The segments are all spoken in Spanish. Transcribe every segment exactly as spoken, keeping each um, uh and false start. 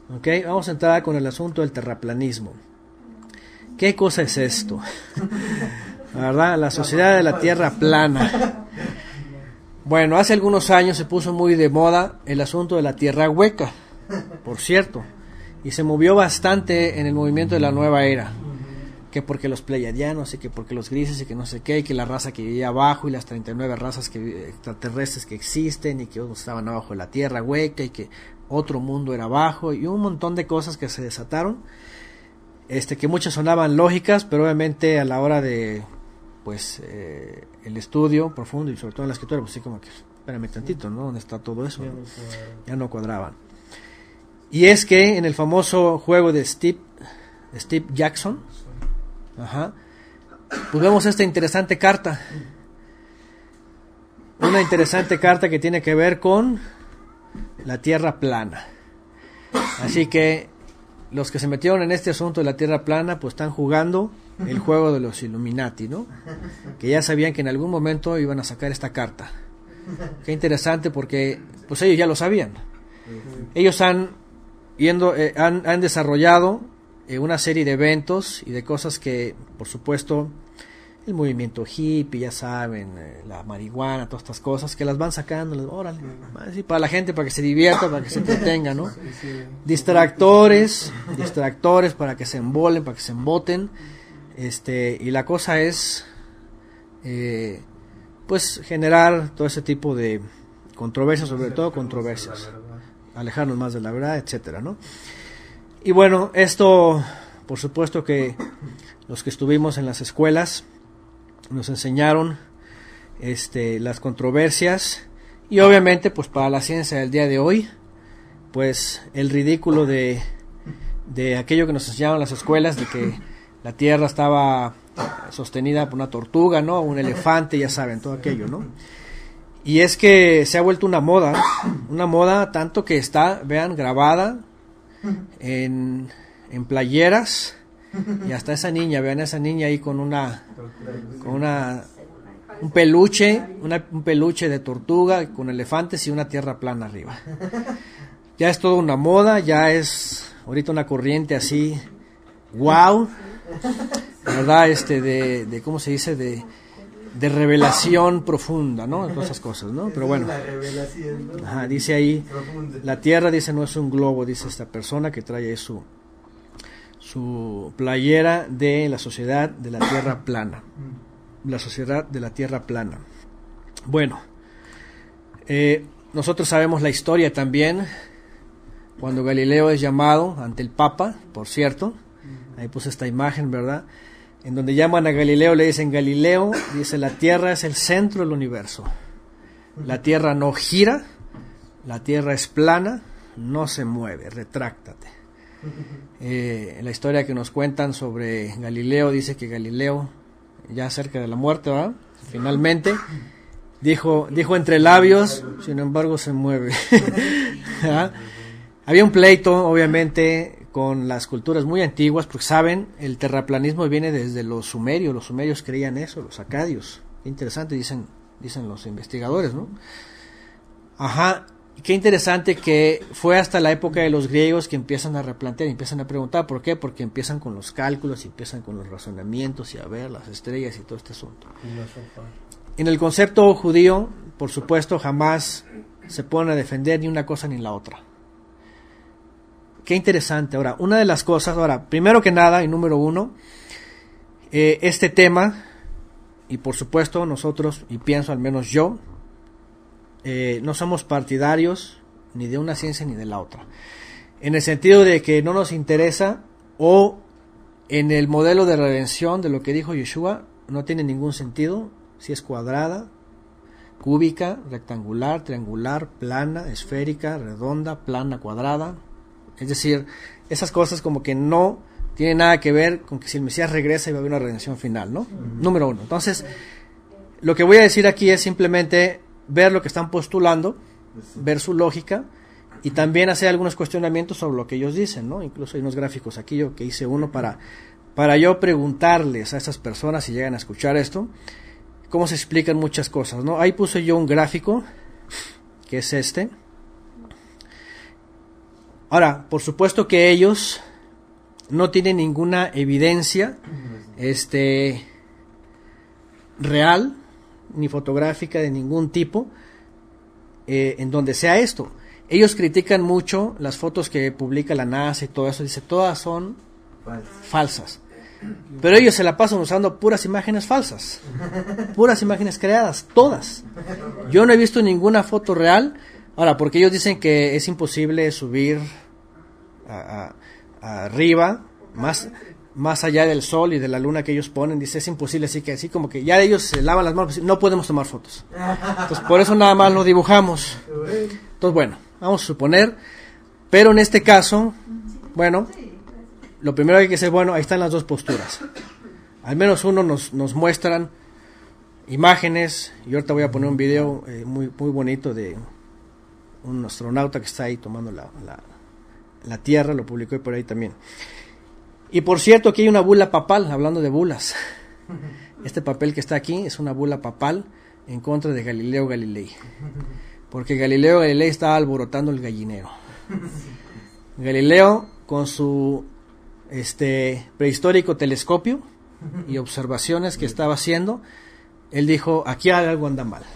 Ok, vamos a entrar con el asunto del terraplanismo. ¿Qué cosa es esto? La verdad, la sociedad de la tierra plana. Bueno, hace algunos años se puso muy de moda el asunto de la tierra hueca, por cierto, y se movió bastante en el movimiento de la nueva era, que porque los pleiadianos y que porque los grises y que no sé qué, y que la raza que vivía abajo y las treinta y nueve razas que, extraterrestres que existen y que otros estaban abajo de la tierra hueca y que otro mundo era abajo y un montón de cosas que se desataron, este que muchas sonaban lógicas, pero obviamente a la hora de pues eh, el estudio profundo y sobre todo en la escritura, pues sí como que espérame tantito, ¿no? ¿Dónde está todo eso? Ya no cuadraban. Y es que en el famoso juego de Steve, Steve Jackson, ajá, pues vemos esta interesante carta. Una interesante carta que tiene que ver con la tierra plana. Así que los que se metieron en este asunto de la tierra plana, pues están jugando el juego de los Illuminati, ¿no? Que ya sabían que en algún momento iban a sacar esta carta. Qué interesante porque pues ellos ya lo sabían. Ellos han yendo, eh, han, han desarrollado eh, una serie de eventos y de cosas que, por supuesto, el movimiento hippie, ya saben, eh, la marihuana, todas estas cosas, que las van sacando, les, órale, así, para la gente, para que se divierta, para que se entretenga, ¿no? Distractores, distractores para que se embolen, para que se emboten, este, y la cosa es, eh, pues, generar todo ese tipo de controversias, sobre todo controversias, alejarnos más de la verdad, etcétera, ¿no? Y bueno, esto, por supuesto que los que estuvimos en las escuelas nos enseñaron este, las controversias y obviamente pues para la ciencia del día de hoy pues el ridículo de, de aquello que nos enseñaron en las escuelas de que la tierra estaba sostenida por una tortuga, ¿no? Un elefante, ya saben, todo aquello, ¿no? Y es que se ha vuelto una moda, una moda tanto que está, vean, grabada en, en playeras. Y hasta esa niña, vean esa niña ahí con una, con una, un peluche, una, un peluche de tortuga con elefantes y una tierra plana arriba. Ya es toda una moda, ya es ahorita una corriente así, wow, verdad, este, de, de cómo se dice, de, de revelación profunda, ¿no? Todas esas cosas, ¿no? Pero bueno, ajá, dice ahí, la tierra, dice, no es un globo, dice esta persona que trae ahí su su playera de la sociedad de la tierra plana, la sociedad de la tierra plana. Bueno, eh, nosotros sabemos la historia también, cuando Galileo es llamado ante el Papa, por cierto, ahí puse esta imagen, ¿verdad? En donde llaman a Galileo, le dicen, Galileo, dice, la tierra es el centro del universo, la tierra no gira, la tierra es plana, no se mueve, retráctate. Eh, la historia que nos cuentan sobre Galileo dice que Galileo, ya cerca de la muerte, ¿verdad? Finalmente dijo, dijo entre labios, sin embargo se mueve. ¿Ah? Había un pleito, obviamente, con las culturas muy antiguas, porque saben, el terraplanismo viene desde los sumerios, los sumerios creían eso, los acadios. Interesante, dicen, dicen los investigadores, ¿no? Ajá. Qué interesante que fue hasta la época de los griegos que empiezan a replantear, empiezan a preguntar, ¿por qué? Porque empiezan con los cálculos, y empiezan con los razonamientos y a ver las estrellas y todo este asunto. En el concepto judío, por supuesto, jamás se ponen a defender ni una cosa ni la otra. Qué interesante. Ahora, una de las cosas, ahora, primero que nada, y número uno, eh, este tema, y por supuesto nosotros, y pienso al menos yo, Eh, no somos partidarios ni de una ciencia ni de la otra, en el sentido de que no nos interesa, o en el modelo de redención de lo que dijo Yeshua no tiene ningún sentido si es cuadrada, cúbica, rectangular, triangular, plana, esférica, redonda, plana, cuadrada. Es decir, esas cosas como que no tienen nada que ver con que si el Mesías regresa y va a haber una redención final, ¿no? Uh-huh. Número uno. Entonces, lo que voy a decir aquí es simplemente ver lo que están postulando, ver su lógica y también hacer algunos cuestionamientos sobre lo que ellos dicen, ¿no? Incluso hay unos gráficos aquí yo que hice uno para, para yo preguntarles a estas personas si llegan a escuchar esto, cómo se explican muchas cosas, ¿no? Ahí puse yo un gráfico que es este. Ahora, por supuesto que ellos no tienen ninguna evidencia este, real ni fotográfica de ningún tipo eh, en donde sea esto. Ellos critican mucho las fotos que publica la NASA y todo eso, dice, todas son falsas. falsas. Pero ellos se la pasan usando puras imágenes falsas, puras imágenes creadas, todas. Yo no he visto ninguna foto real. Ahora, porque ellos dicen que es imposible subir a, a, a arriba, más, más allá del sol y de la luna que ellos ponen, dice, es imposible, así que así como que ya ellos se lavan las manos, no podemos tomar fotos. Entonces, por eso nada más lo dibujamos. Entonces, bueno, vamos a suponer, pero en este caso, bueno, lo primero que hay que hacer, bueno, ahí están las dos posturas. Al menos uno nos, nos muestran imágenes, y ahorita voy a poner un video eh, muy, muy bonito de un astronauta que está ahí tomando la, la, la Tierra, lo publicó por ahí también. Y por cierto, aquí hay una bula papal, hablando de bulas. Este papel que está aquí es una bula papal en contra de Galileo Galilei. Porque Galileo Galilei estaba alborotando el gallinero. Galileo, con su este prehistórico telescopio y observaciones que estaba haciendo, él dijo, aquí algo anda mal.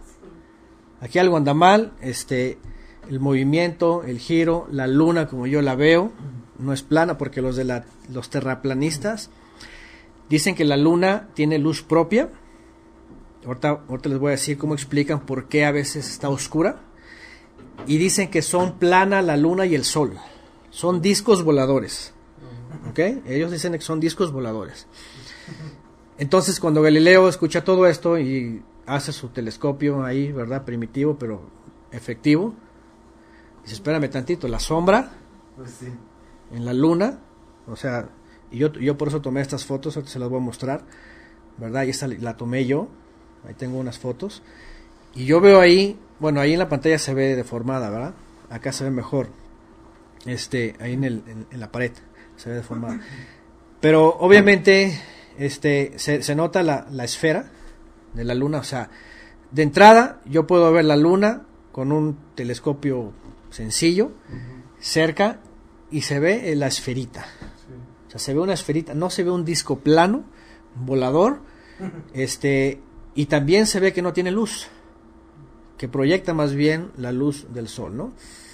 Aquí algo anda mal, este, el movimiento, el giro, la luna como yo la veo, no es plana, porque los de la, los terraplanistas dicen que la luna tiene luz propia. Ahorita, ahorita les voy a decir cómo explican por qué a veces está oscura. Y dicen que son plana la luna y el sol. Son discos voladores. ¿Ok? Ellos dicen que son discos voladores. Entonces, cuando Galileo escucha todo esto y hace su telescopio ahí, ¿verdad? Primitivo, pero efectivo. Dice, espérame tantito, la sombra pues sí. en la luna, o sea, y yo, yo por eso tomé estas fotos, ahorita se las voy a mostrar, ¿verdad? Y esta la tomé yo, ahí tengo unas fotos, y yo veo ahí, bueno, ahí en la pantalla se ve deformada, ¿verdad? Acá se ve mejor, este, ahí en, el, en, en la pared se ve deformada. Pero obviamente este, se, se nota la, la esfera de la luna, o sea, de entrada yo puedo ver la luna con un telescopio sencillo, uh-huh. cerca, y se ve la esferita. Sí. O sea, se ve una esferita, no se ve un disco plano, volador, este, y también se ve que no tiene luz, que proyecta más bien la luz del sol, ¿no?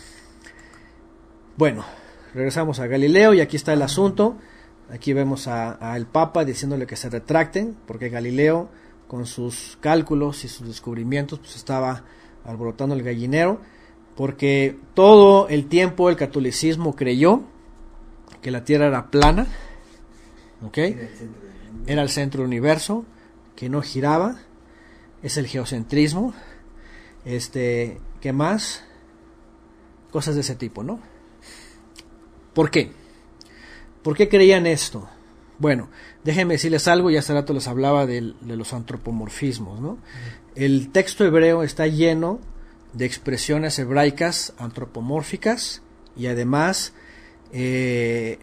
Bueno, regresamos a Galileo y aquí está el asunto. Aquí vemos a, a el Papa diciéndole que se retracten, porque Galileo, con sus cálculos y sus descubrimientos, pues estaba alborotando el gallinero, porque todo el tiempo el catolicismo creyó que la Tierra era plana, ¿ok? Era el centro del universo, que no giraba, es el geocentrismo, este, ¿qué más? Cosas de ese tipo, ¿no? ¿Por qué? ¿Por qué creían esto? Bueno, déjenme decirles algo, y hace rato les hablaba de, de los antropomorfismos, ¿no? El texto hebreo está lleno de expresiones hebraicas antropomórficas y además eh,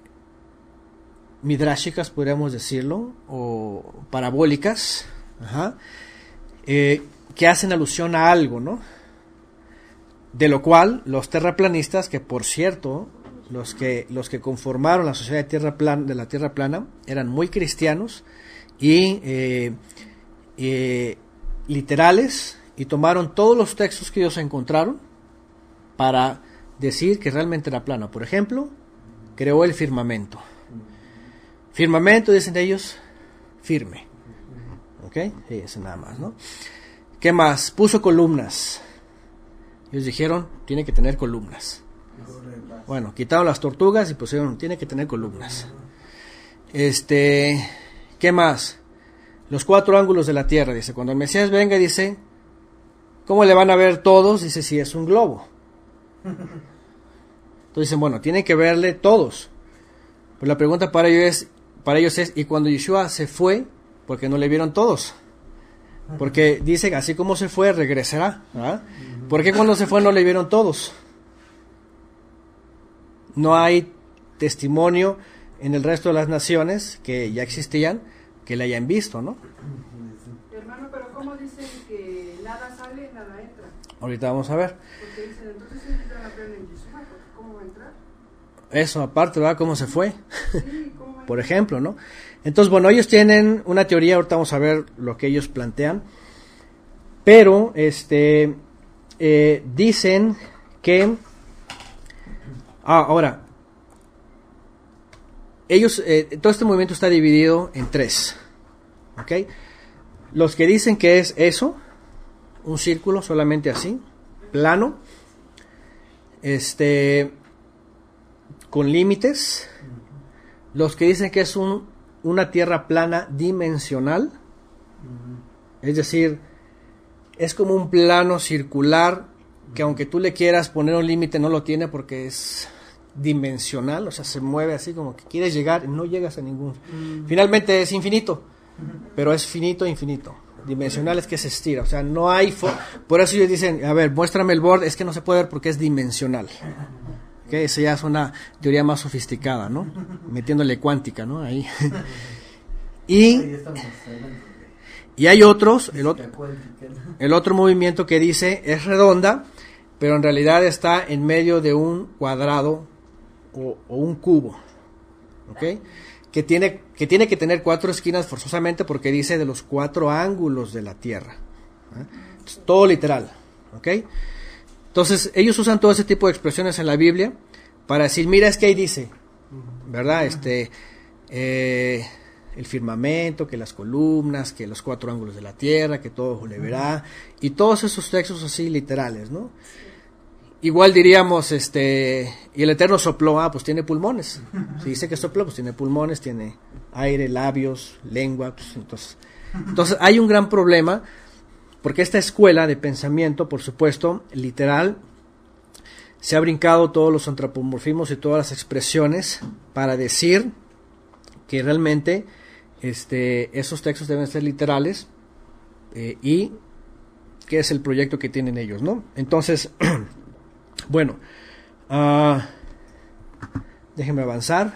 midrashicas, podríamos decirlo, o parabólicas, ajá, eh, que hacen alusión a algo, ¿no? De lo cual los terraplanistas, que por cierto, los que los que conformaron la sociedad de, tierra plan, de la Tierra plana eran muy cristianos y eh, eh, literales, y tomaron todos los textos que ellos encontraron para decir que realmente era plana. Por ejemplo, creó el firmamento. Firmamento, dicen ellos, firme. ¿Ok? Sí, eso nada más, ¿no? ¿Qué más? Puso columnas. Ellos dijeron, tiene que tener columnas. Bueno, quitaron las tortugas y pusieron, tiene que tener columnas. Este, ¿qué más? Los cuatro ángulos de la Tierra, dice, cuando el Mesías venga, dice, ¿cómo le van a ver todos? Dice, si es un globo. Entonces dicen, bueno, tienen que verle todos. Pues la pregunta para ellos es, para ellos es, ¿y cuando Yeshua se fue, por qué no le vieron todos? Porque dice, así como se fue, regresará, ¿verdad? ¿Por qué cuando se fue no le vieron todos? No hay testimonio en el resto de las naciones que ya existían que le hayan visto, ¿no? Hermano, pero ¿cómo dicen que nada sale, nada entra? Ahorita vamos a ver. Porque dicen, entonces ellos van a aprender en Yeshua, ¿cómo van entrar? Eso aparte, ¿verdad? ¿Cómo se fue? Sí, ¿cómo va a Por ejemplo, ¿no? Entonces, bueno, ellos tienen una teoría, ahorita vamos a ver lo que ellos plantean, pero este eh, dicen que ah, ahora ellos eh, todo este movimiento está dividido en tres, ¿ok? Los que dicen que es eso, un círculo solamente así, plano, este con límites. Los que dicen que es un, una tierra plana dimensional, es decir, es como un plano circular que aunque tú le quieras poner un límite no lo tiene porque es dimensional, o sea, se mueve así como que quieres llegar y no llegas a ningún... Mm. Finalmente es infinito, pero es finito infinito. Dimensional es que se estira, o sea, no hay... Fo- Por eso ellos dicen, a ver, muéstrame el borde, es que no se puede ver porque es dimensional. Okay, esa ya es una teoría más sofisticada, ¿no? Metiéndole cuántica, ¿no? Ahí. y, y hay otros, el otro, el otro movimiento que dice es redonda, pero en realidad está en medio de un cuadrado o, o un cubo, ¿ok? Que tiene, que tiene que tener cuatro esquinas forzosamente porque dice de los cuatro ángulos de la Tierra. ¿eh? Es todo literal, ¿ok? Entonces, ellos usan todo ese tipo de expresiones en la Biblia para decir, mira, es que ahí dice, ¿verdad? Este, eh, el firmamento, que las columnas, que los cuatro ángulos de la tierra, que todo le verá, y todos esos textos así literales, ¿no? Igual diríamos, este, y el Eterno sopló, ah, pues tiene pulmones. Si dice que sopló, pues tiene pulmones, tiene aire, labios, lengua, pues entonces, entonces hay un gran problema. Porque esta escuela de pensamiento, por supuesto, literal, se ha brincado todos los antropomorfismos y todas las expresiones para decir que realmente este, esos textos deben ser literales eh, y que es el proyecto que tienen ellos, ¿no? Entonces, bueno, uh, déjenme avanzar.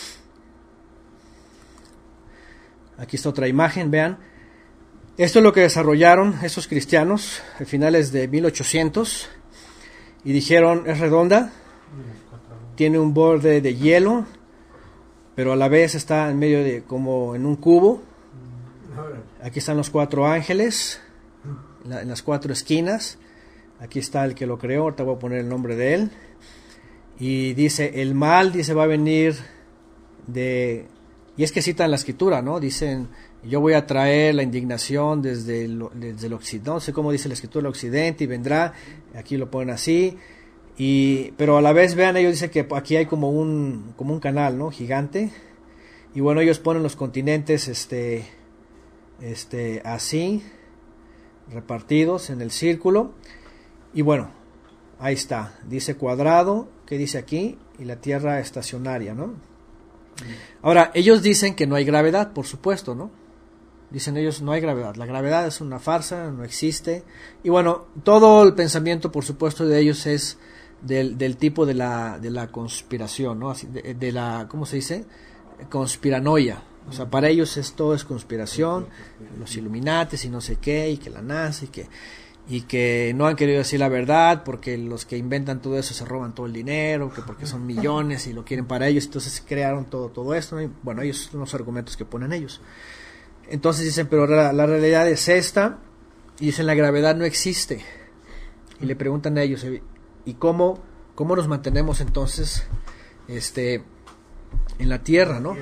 Aquí está otra imagen, vean. Esto es lo que desarrollaron esos cristianos a finales de mil ochocientos y dijeron, es redonda, tiene un borde de hielo, pero a la vez está en medio de como en un cubo. Aquí están los cuatro ángeles, en, la, en las cuatro esquinas. Aquí está el que lo creó, ahorita voy a poner el nombre de él. Y dice, el mal, dice, va a venir de... Y es que citan la escritura, ¿no? Dicen... Yo voy a traer la indignación desde el, desde el occidente, no sé cómo dice la escritura, el occidente, y vendrá, aquí lo ponen así, y pero a la vez, vean, ellos dicen que aquí hay como un como un canal, ¿no? Gigante, y bueno, ellos ponen los continentes este, este así, repartidos en el círculo, y bueno, ahí está, dice cuadrado, ¿qué dice aquí? Y la tierra estacionaria, ¿no? Ahora, ellos dicen que no hay gravedad, por supuesto, ¿no? Dicen ellos, no hay gravedad. La gravedad es una farsa, no existe. Y bueno, todo el pensamiento, por supuesto, de ellos es del, del tipo de la, de la conspiración, ¿no? Así, de, de la, ¿cómo se dice? Conspiranoia. O sea, para ellos es, todo es conspiración, los Illuminates y no sé qué, y que la NASA, y que, y que no han querido decir la verdad, porque los que inventan todo eso se roban todo el dinero, que porque son millones y lo quieren para ellos, entonces crearon todo, todo esto, ¿no? Y bueno, ellos son los argumentos que ponen ellos. Entonces dicen, pero la, la realidad es esta, y dicen, la gravedad no existe. Y le preguntan a ellos, ¿y cómo, cómo nos mantenemos entonces este, en la Tierra, no?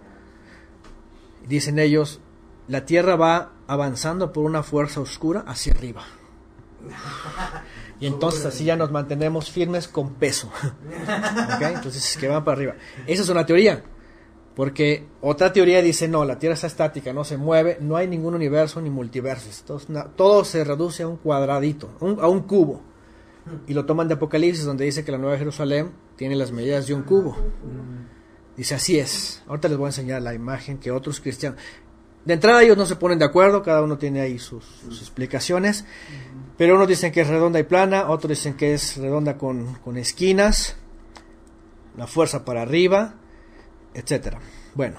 Dicen ellos, la Tierra va avanzando por una fuerza oscura hacia arriba. Y entonces así ya nos mantenemos firmes con peso. ¿Okay? Entonces que van para arriba. Esa es una teoría. Porque otra teoría dice, no, la Tierra está estática, no se mueve, no hay ningún universo ni multiversos. Todo, todo se reduce a un cuadradito, un, a un cubo. Y lo toman de Apocalipsis, donde dice que la Nueva Jerusalén tiene las medidas de un cubo. Dice, así es. Ahorita les voy a enseñar la imagen que otros cristianos... De entrada ellos no se ponen de acuerdo, cada uno tiene ahí sus, sus explicaciones. Pero unos dicen que es redonda y plana, otros dicen que es redonda con, con esquinas, la fuerza para arriba, etcétera. Bueno,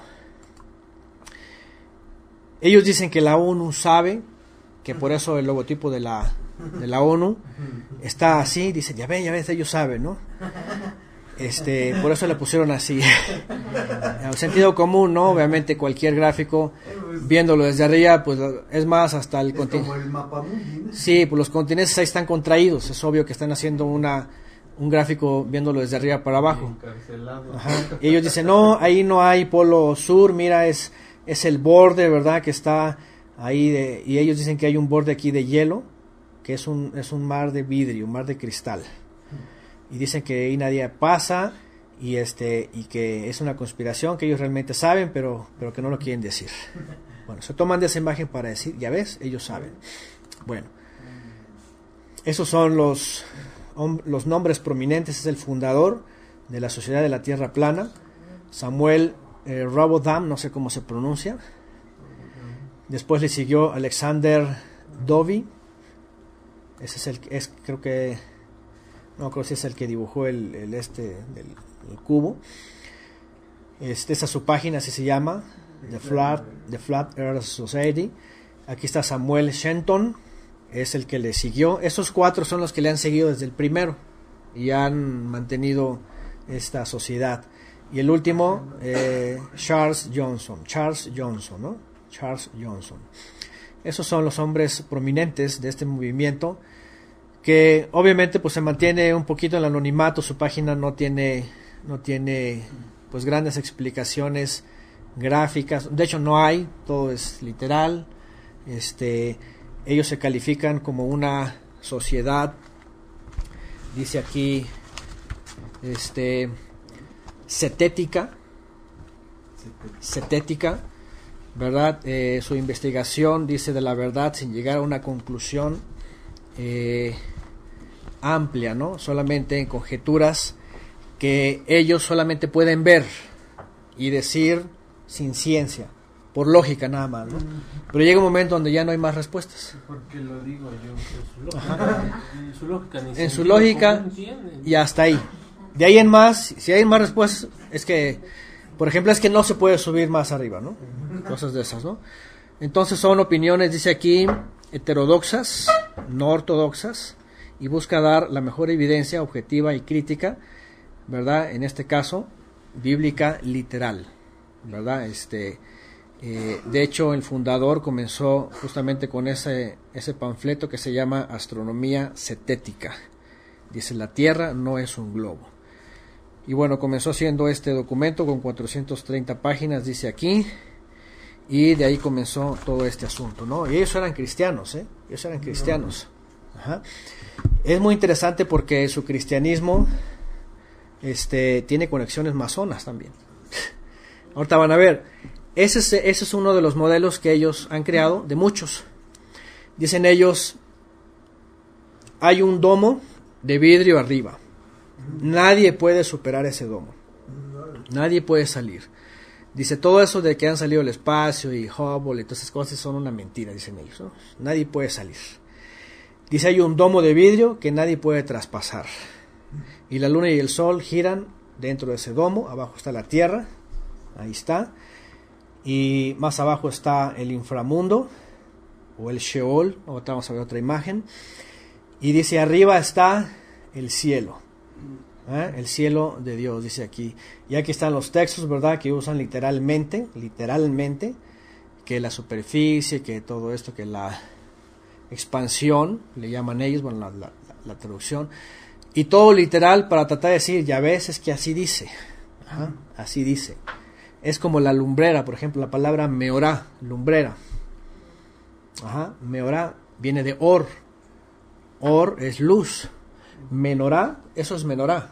ellos dicen que la ONU sabe, que por eso el logotipo de la, de la ONU está así, dicen, ya ven, ya ven, ellos saben, ¿no? Este, por eso le pusieron así. El sentido común, ¿no? Obviamente cualquier gráfico, viéndolo desde arriba, pues es más hasta el continente. Como el mapa mundi, ¿no? Sí, pues los continentes ahí están contraídos. Es obvio que están haciendo una un gráfico viéndolo desde arriba para abajo. Ajá. Y ellos dicen, no, ahí no hay polo sur, mira, es, es el borde, ¿verdad? Que está ahí, de, y ellos dicen que hay un borde aquí de hielo, que es un, es un mar de vidrio, un mar de cristal. Y dicen que ahí nadie pasa, y este y que es una conspiración que ellos realmente saben, pero, pero que no lo quieren decir. Bueno, se toman de esa imagen para decir, ya ves, ellos saben. Bueno, esos son los... los nombres prominentes. Es el fundador de la Sociedad de la Tierra Plana, Samuel eh, Robodam, no sé cómo se pronuncia. Después le siguió Alexander Dovey, ese es el es creo que no creo si es el que dibujó el, el este del el cubo. Este, esa es su página, así se llama, The Flat The Flat Earth Society. Aquí está Samuel Shenton, es el que le siguió. Esos cuatro son los que le han seguido desde el primero y han mantenido esta sociedad. Y el último, eh, Charles Johnson, Charles Johnson, ¿no? Charles Johnson. Esos son los hombres prominentes de este movimiento, que obviamente pues se mantiene un poquito en el anonimato. Su página no tiene, no tiene pues grandes explicaciones gráficas. De hecho no hay, todo es literal. Este Ellos se califican como una sociedad, dice aquí, este, cetética, cetética, ¿verdad? Eh, su investigación dice de la verdad sin llegar a una conclusión eh, amplia, ¿no? Solamente en conjeturas que ellos solamente pueden ver y decir sin ciencia. Por lógica nada más, ¿no? Pero llega un momento donde ya no hay más respuestas. Porque lo digo yo, en su lógica, en su lógica, ni en su lógica y hasta ahí. De ahí en más, si hay más respuestas, es que, por ejemplo, es que no se puede subir más arriba, ¿no? Cosas de esas, ¿no? Entonces son opiniones, dice aquí, heterodoxas, no ortodoxas, y busca dar la mejor evidencia objetiva y crítica, ¿verdad? En este caso, bíblica literal, ¿verdad? Este... Eh, de hecho, el fundador comenzó justamente con ese, ese panfleto que se llama Astronomía Cetética. Dice, la Tierra no es un globo. Y bueno, comenzó haciendo este documento con cuatrocientas treinta páginas, dice aquí, y de ahí comenzó todo este asunto, ¿no? Y ellos eran cristianos, ¿eh? Ellos eran cristianos. Ajá. Es muy interesante porque su cristianismo este, tiene conexiones masonas también. Ahorita van a ver. Ese es, ese es uno de los modelos que ellos han creado, de muchos. Dicen ellos, hay un domo de vidrio arriba. Nadie puede superar ese domo. Nadie puede salir. Dice, todo eso de que han salido al espacio y Hubble y todas esas cosas son una mentira, dicen ellos, ¿no? Nadie puede salir. Dice, hay un domo de vidrio que nadie puede traspasar. Y la luna y el sol giran dentro de ese domo. Abajo está la tierra. Ahí está. Y más abajo está el inframundo o el Sheol. Ahora vamos a ver otra imagen. Y dice, arriba está el cielo. ¿Eh? El cielo de Dios, dice aquí. Y aquí están los textos, ¿verdad? Que usan literalmente, literalmente, que la superficie, que todo esto, que la expansión, le llaman ellos, bueno, la, la, la traducción. Y todo literal para tratar de decir, ya ves, es que así dice. Ajá, así dice. Es como la lumbrera, por ejemplo, la palabra meorá, lumbrera. Ajá, meorá viene de or. Or es luz. Menorá, eso es menorá.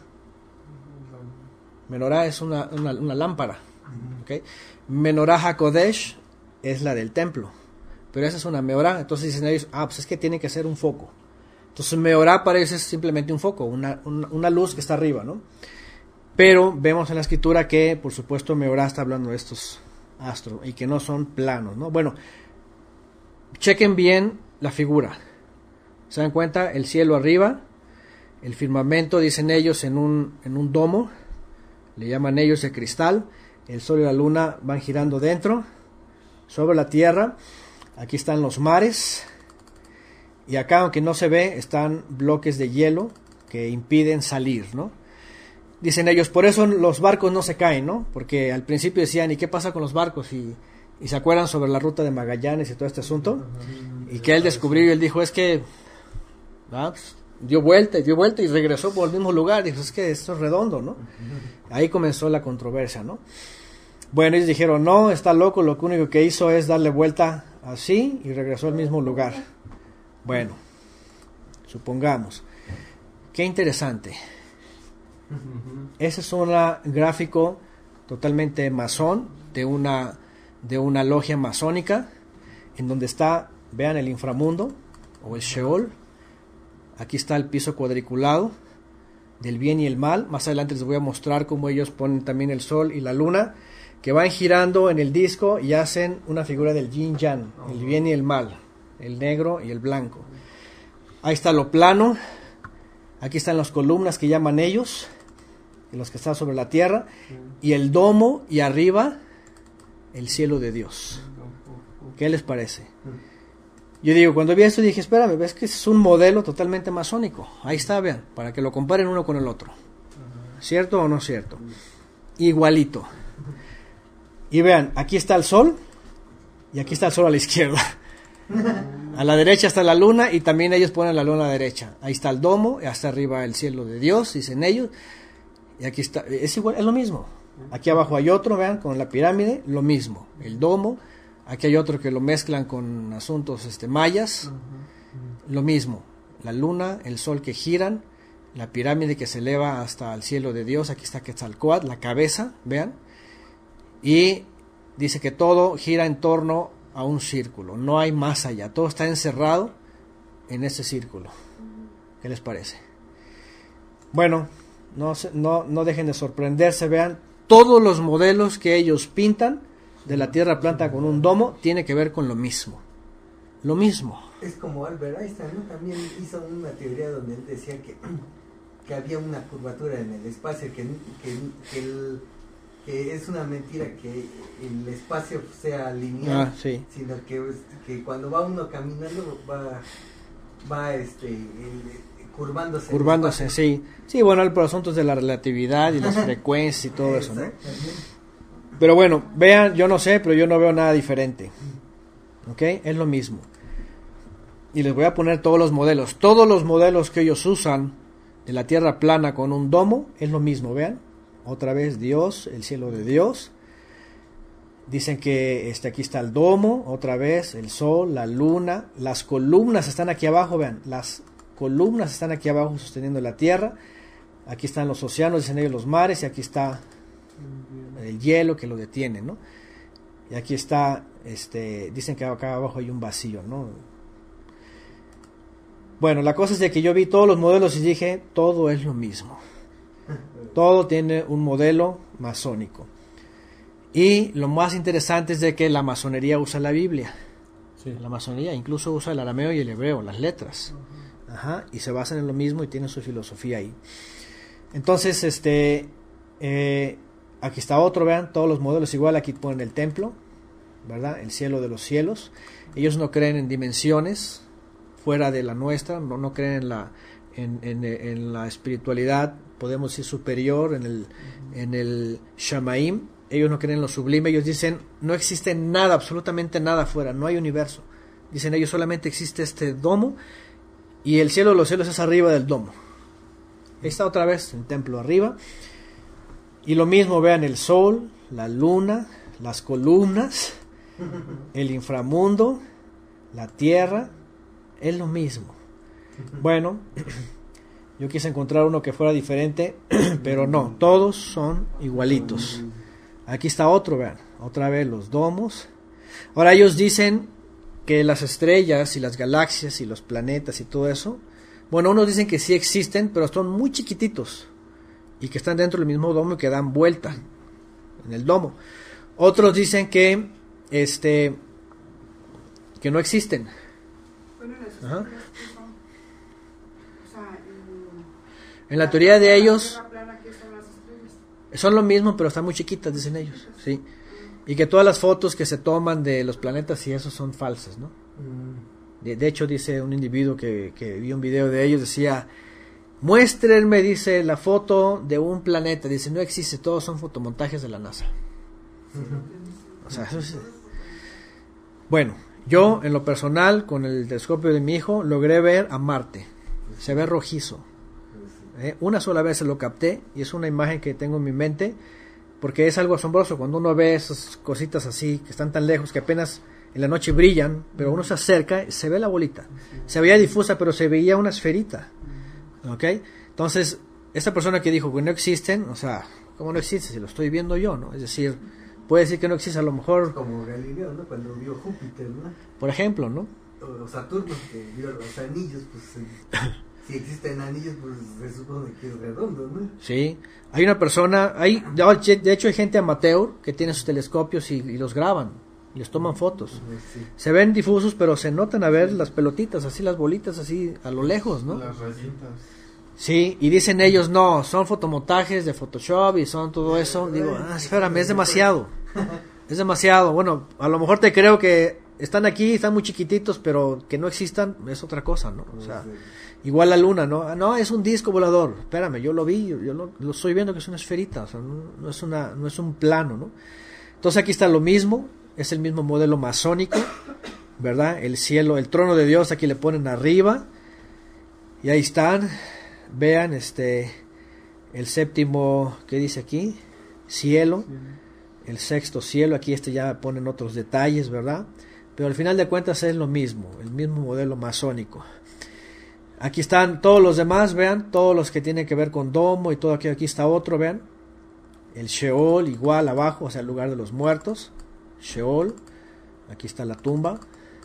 Menorá es una, una, una lámpara. ¿Okay? Menorá HaKodesh es la del templo. Pero esa es una meorá. Entonces dicen ellos, ah, pues es que tiene que ser un foco. Entonces meorá para ellos es simplemente un foco, una, una, una luz que está arriba, ¿no? Pero vemos en la escritura que, por supuesto, meorá está hablando de estos astros y que no son planos, ¿no? Bueno, chequen bien la figura. ¿Se dan cuenta? El cielo arriba, el firmamento, dicen ellos, en un, en un domo, le llaman ellos de cristal, el sol y la luna van girando dentro, sobre la tierra, aquí están los mares, y acá, aunque no se ve, están bloques de hielo que impiden salir, ¿no? dicen ellos, por eso los barcos no se caen, ¿no? Porque al principio decían, ¿y qué pasa con los barcos? Y, y se acuerdan sobre la ruta de Magallanes y todo este asunto. Y que él descubrió y él dijo, es que ah, pues, dio vuelta y dio vuelta y regresó por el mismo lugar. Dijo, es que esto es redondo, ¿no? Ahí comenzó la controversia, ¿no? Bueno, ellos dijeron, no, está loco, lo único que hizo es darle vuelta así y regresó al mismo lugar. Bueno, supongamos. Qué interesante. Ese es un gráfico totalmente masón de una, de una logia masónica en donde está, vean, el inframundo o el Sheol. Aquí está el piso cuadriculado del bien y el mal. Más adelante les voy a mostrar cómo ellos ponen también el sol y la luna, que van girando en el disco y hacen una figura del yin yang, el bien y el mal, el negro y el blanco. Ahí está lo plano. Aquí están las columnas que llaman ellos, los que están sobre la tierra, y el domo, y arriba el cielo de Dios. ¿Qué les parece? Yo digo, cuando vi esto dije, espérame, ves que es un modelo totalmente masónico. Ahí está, vean, para que lo comparen uno con el otro. ¿Cierto o no cierto? Igualito. Y vean, aquí está el sol, y aquí está el sol a la izquierda. A la derecha está la luna, y también ellos ponen la luna a la derecha. Ahí está el domo, y hasta arriba el cielo de Dios, dicen ellos. Y aquí está, es igual, es lo mismo. Aquí abajo hay otro, vean, con la pirámide, lo mismo. El domo, aquí hay otro que lo mezclan con asuntos este, mayas, lo mismo. La luna, el sol que giran, la pirámide que se eleva hasta el cielo de Dios. Aquí está Quetzalcóatl, la cabeza, vean. Y dice que todo gira en torno a un círculo, no hay más allá, todo está encerrado en ese círculo. ¿Qué les parece? Bueno, no, no, no dejen de sorprenderse, vean, todos los modelos que ellos pintan de la Tierra plana con un domo tiene que ver con lo mismo, lo mismo. Es como Albert Einstein, ¿no? También hizo una teoría donde él decía que, que había una curvatura en el espacio, que, que, que el que es una mentira que el espacio sea lineal, ah, sí. sino que, que cuando va uno caminando va, va este, el, curvándose. Curvándose, sí. Sí, bueno, por asuntos de la relatividad y las frecuencias y todo eso, ¿no? Pero bueno, vean, yo no sé, pero yo no veo nada diferente. ¿Ok? Es lo mismo. Y les voy a poner todos los modelos. Todos los modelos que ellos usan de la Tierra plana con un domo es lo mismo, vean. Otra vez Dios, el cielo de Dios. Dicen que este, aquí está el domo, otra vez el sol, la luna, las columnas están aquí abajo, vean, las columnas están aquí abajo sosteniendo la tierra. Aquí están los océanos, dicen ellos los mares, y aquí está el hielo que lo detiene, ¿no? Y aquí está, este, dicen que acá abajo hay un vacío, ¿no? Bueno, la cosa es de que yo vi todos los modelos y dije, todo es lo mismo. Todo tiene un modelo masónico. Y lo más interesante es de que la masonería usa la Biblia. Sí. La masonería incluso usa el arameo y el hebreo, las letras. Uh-huh. Ajá, y se basan en lo mismo y tienen su filosofía ahí. Entonces, este, eh, aquí está otro, vean, todos los modelos igual. Aquí ponen el templo, ¿verdad? El cielo de los cielos. Ellos no creen en dimensiones fuera de la nuestra, no, no creen en la, en, en, en la espiritualidad, podemos decir superior, en el, en el Shamaim. Ellos no creen en lo sublime, ellos dicen, no existe nada, absolutamente nada afuera, no hay universo. Dicen ellos, solamente existe este domo, y el cielo de los cielos es arriba del domo. Ahí está otra vez el templo arriba. Y lo mismo, vean el sol, la luna, las columnas, el inframundo, la tierra, es lo mismo. Bueno, yo quise encontrar uno que fuera diferente, pero no, todos son igualitos. Aquí está otro, vean, otra vez los domos. Ahora ellos dicen que las estrellas y las galaxias y los planetas y todo eso, bueno, unos dicen que sí existen, pero son muy chiquititos y que están dentro del mismo domo y que dan vuelta en el domo. Otros dicen que este que no existen. Bueno, las estrellas Ajá. que son, o sea, en, En la teoría de ellos la plana, ¿qué son las estrellas? son lo mismo, pero están muy chiquitas, dicen ellos, sí. Y que todas las fotos que se toman de los planetas y eso son falsas, ¿no? De, de hecho, dice un individuo que, que vio un video de ellos, decía muéstrenme, dice, la foto de un planeta. Dice, no existe, todos son fotomontajes de la NASA. O sea, eso es... Bueno, yo en lo personal, con el telescopio de mi hijo, logré ver a Marte. Se ve rojizo. ¿Eh? Una sola vez se lo capté y es una imagen que tengo en mi mente porque es algo asombroso cuando uno ve esas cositas así que están tan lejos que apenas en la noche brillan, pero uno se acerca y se ve la bolita. Se veía difusa, pero se veía una esferita. ¿Ok? Entonces, esta persona que dijo que no existen, o sea, ¿cómo no existe? Si lo estoy viendo yo, ¿no? Es decir, puede decir que no existe a lo mejor... Como Galileo, ¿no? Cuando vio Júpiter, ¿no? Por ejemplo, ¿no? O Saturno, que vio los anillos, pues... Si existen anillos, pues se supone que es redondo, ¿no? Sí. Hay una persona, hay, de hecho hay gente amateur que tiene sus telescopios y, y los graban, y les toman fotos. Sí. Se ven difusos, pero se notan a ver las pelotitas, así las bolitas, así a lo lejos, ¿no? Las rayitas. Sí, y dicen ellos, no, son fotomontajes de Photoshop y son todo eso. Digo, ah, espérame, es demasiado. Es demasiado. Bueno, a lo mejor te creo que están aquí, están muy chiquititos, pero que no existan es otra cosa, ¿no? O sea... Igual la luna, ¿no? Ah, no, es un disco volador. Espérame, yo lo vi, yo, yo lo, lo estoy viendo que es una esferita, o sea, no, no es una, no es un plano, ¿no? Entonces aquí está lo mismo, es el mismo modelo masónico, ¿verdad? El cielo, el trono de Dios aquí le ponen arriba y ahí están. Vean, este, el séptimo, ¿qué dice aquí? Cielo, el sexto cielo, aquí este ya ponen otros detalles, ¿verdad? Pero al final de cuentas es lo mismo, el mismo modelo masónico. Aquí están todos los demás, vean, todos los que tienen que ver con domo y todo aquí, aquí está otro, vean. El Sheol igual abajo, o sea, el lugar de los muertos. Sheol, aquí está la tumba.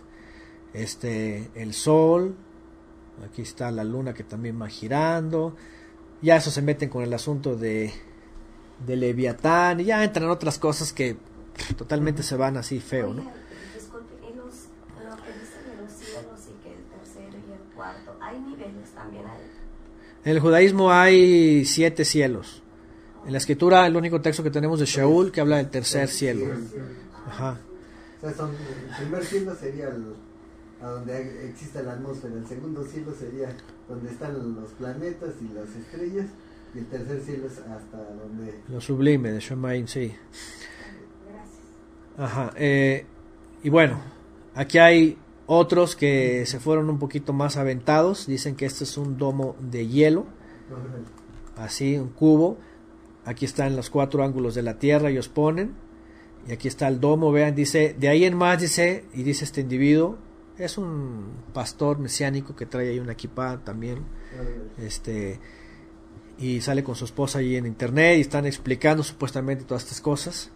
Este, el sol, aquí está la luna que también va girando. Ya eso se meten con el asunto de, de Leviatán y ya entran otras cosas que totalmente se van así feo, ¿no? ¿Hay niveles también ahí? En el judaísmo hay siete cielos. En la escritura el único texto que tenemos de Shaul que habla del tercer cielo. Ajá. O sea, son, el primer cielo sería el, a donde existe la atmósfera, el segundo cielo sería donde están los planetas y las estrellas, y el tercer cielo es hasta donde... Lo sublime de Shemaim, sí. Gracias. Ajá. Eh, y bueno, aquí hay otros que se fueron un poquito más aventados. Dicen que este es un domo de hielo, así, un cubo. Aquí están los cuatro ángulos de la tierra, ellos ponen. Y aquí está el domo, vean, dice, de ahí en más dice, y dice este individuo, es un pastor mesiánico que trae ahí una equipa también, este, y sale con su esposa ahí en internet y están explicando supuestamente todas estas cosas.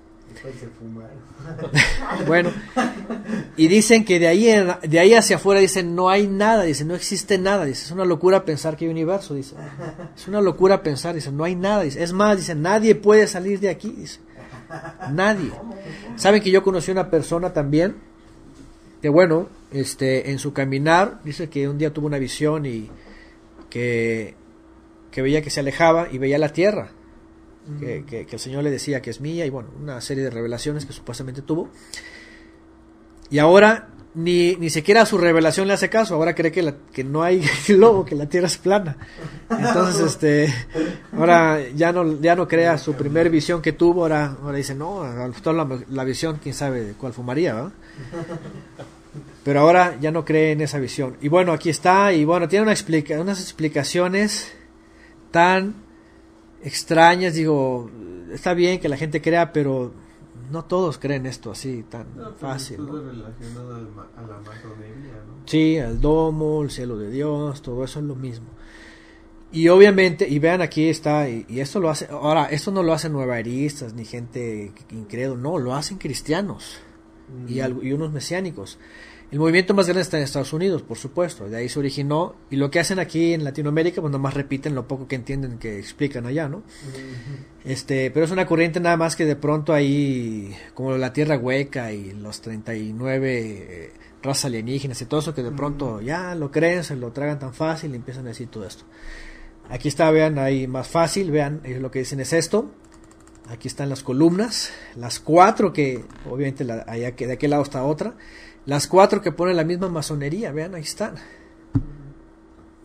Bueno, y dicen que de ahí en, de ahí hacia afuera dicen no hay nada, dicen no existe nada, dice es una locura pensar que hay universo, dice es una locura pensar, dice no hay nada, dice es más, dice nadie puede salir de aquí, dice nadie. Saben que yo conocí una persona también que bueno, este, en su caminar dice que un día tuvo una visión y que que veía que se alejaba y veía la tierra. Que, que, que el Señor le decía que es mía y bueno, una serie de revelaciones que supuestamente tuvo y ahora ni, ni siquiera a su revelación le hace caso, ahora cree que, la, que no hay globo, que la tierra es plana, entonces este ahora ya no, ya no crea su primer visión que tuvo, ahora, ahora dice no, toda la, la visión quién sabe de cuál fumaría, ¿verdad? Pero ahora ya no cree en esa visión y bueno, aquí está y bueno, tiene una explica, unas explicaciones tan extrañas, digo, está bien que la gente crea, pero no todos creen esto así tan no, fácil, todo ¿no? Relacionado al ma a la masonería, ¿no? Sí, al domo, el cielo de Dios, todo eso es lo mismo. Y obviamente, y vean aquí está, y, y esto lo hace, ahora, esto no lo hacen nuevaeristas ni gente incrédula, no, lo hacen cristianos mm. y, algo, y unos mesiánicos. El movimiento más grande está en Estados Unidos, por supuesto, de ahí se originó, y lo que hacen aquí en Latinoamérica, pues nomás repiten lo poco que entienden que explican allá, ¿no? Uh-huh. Este, pero es una corriente nada más que de pronto ahí, como la tierra hueca y los treinta y nueve eh, razas alienígenas y todo eso que de pronto uh-huh. ya lo creen, se lo tragan tan fácil y empiezan a decir todo esto. Aquí está, vean, ahí más fácil, vean, ellos lo que dicen es esto. Aquí están las columnas, las cuatro que, obviamente, la, allá, que de aquel lado está otra. Las cuatro que ponen la misma masonería, vean, ahí están.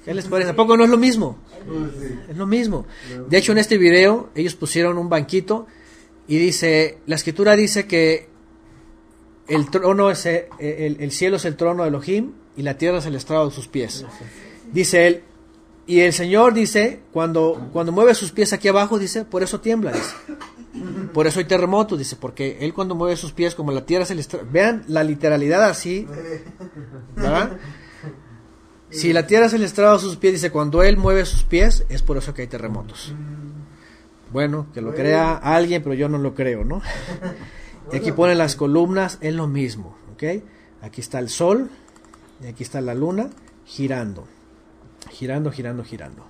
¿Qué les parece? ¿A poco no es lo mismo? Uh, sí. Es lo mismo. De hecho, en este video, ellos pusieron un banquito y dice, la escritura dice que el trono es el, el, el cielo es el trono de Elohim y la tierra es el estrado de sus pies. Dice él, y el Señor dice, cuando, cuando mueve sus pies aquí abajo, dice, por eso tiembla, dice. Por eso hay terremotos, dice, porque él cuando mueve sus pies, como la tierra es el estrado. Vean la literalidad así, ¿verdad? Si la tierra es el estrado de sus pies, dice, cuando él mueve sus pies, es por eso que hay terremotos. Bueno, que lo crea alguien, pero yo no lo creo, ¿no? Y aquí ponen las columnas, es lo mismo, ¿ok? Aquí está el sol, y aquí está la luna, girando. Girando, girando, girando.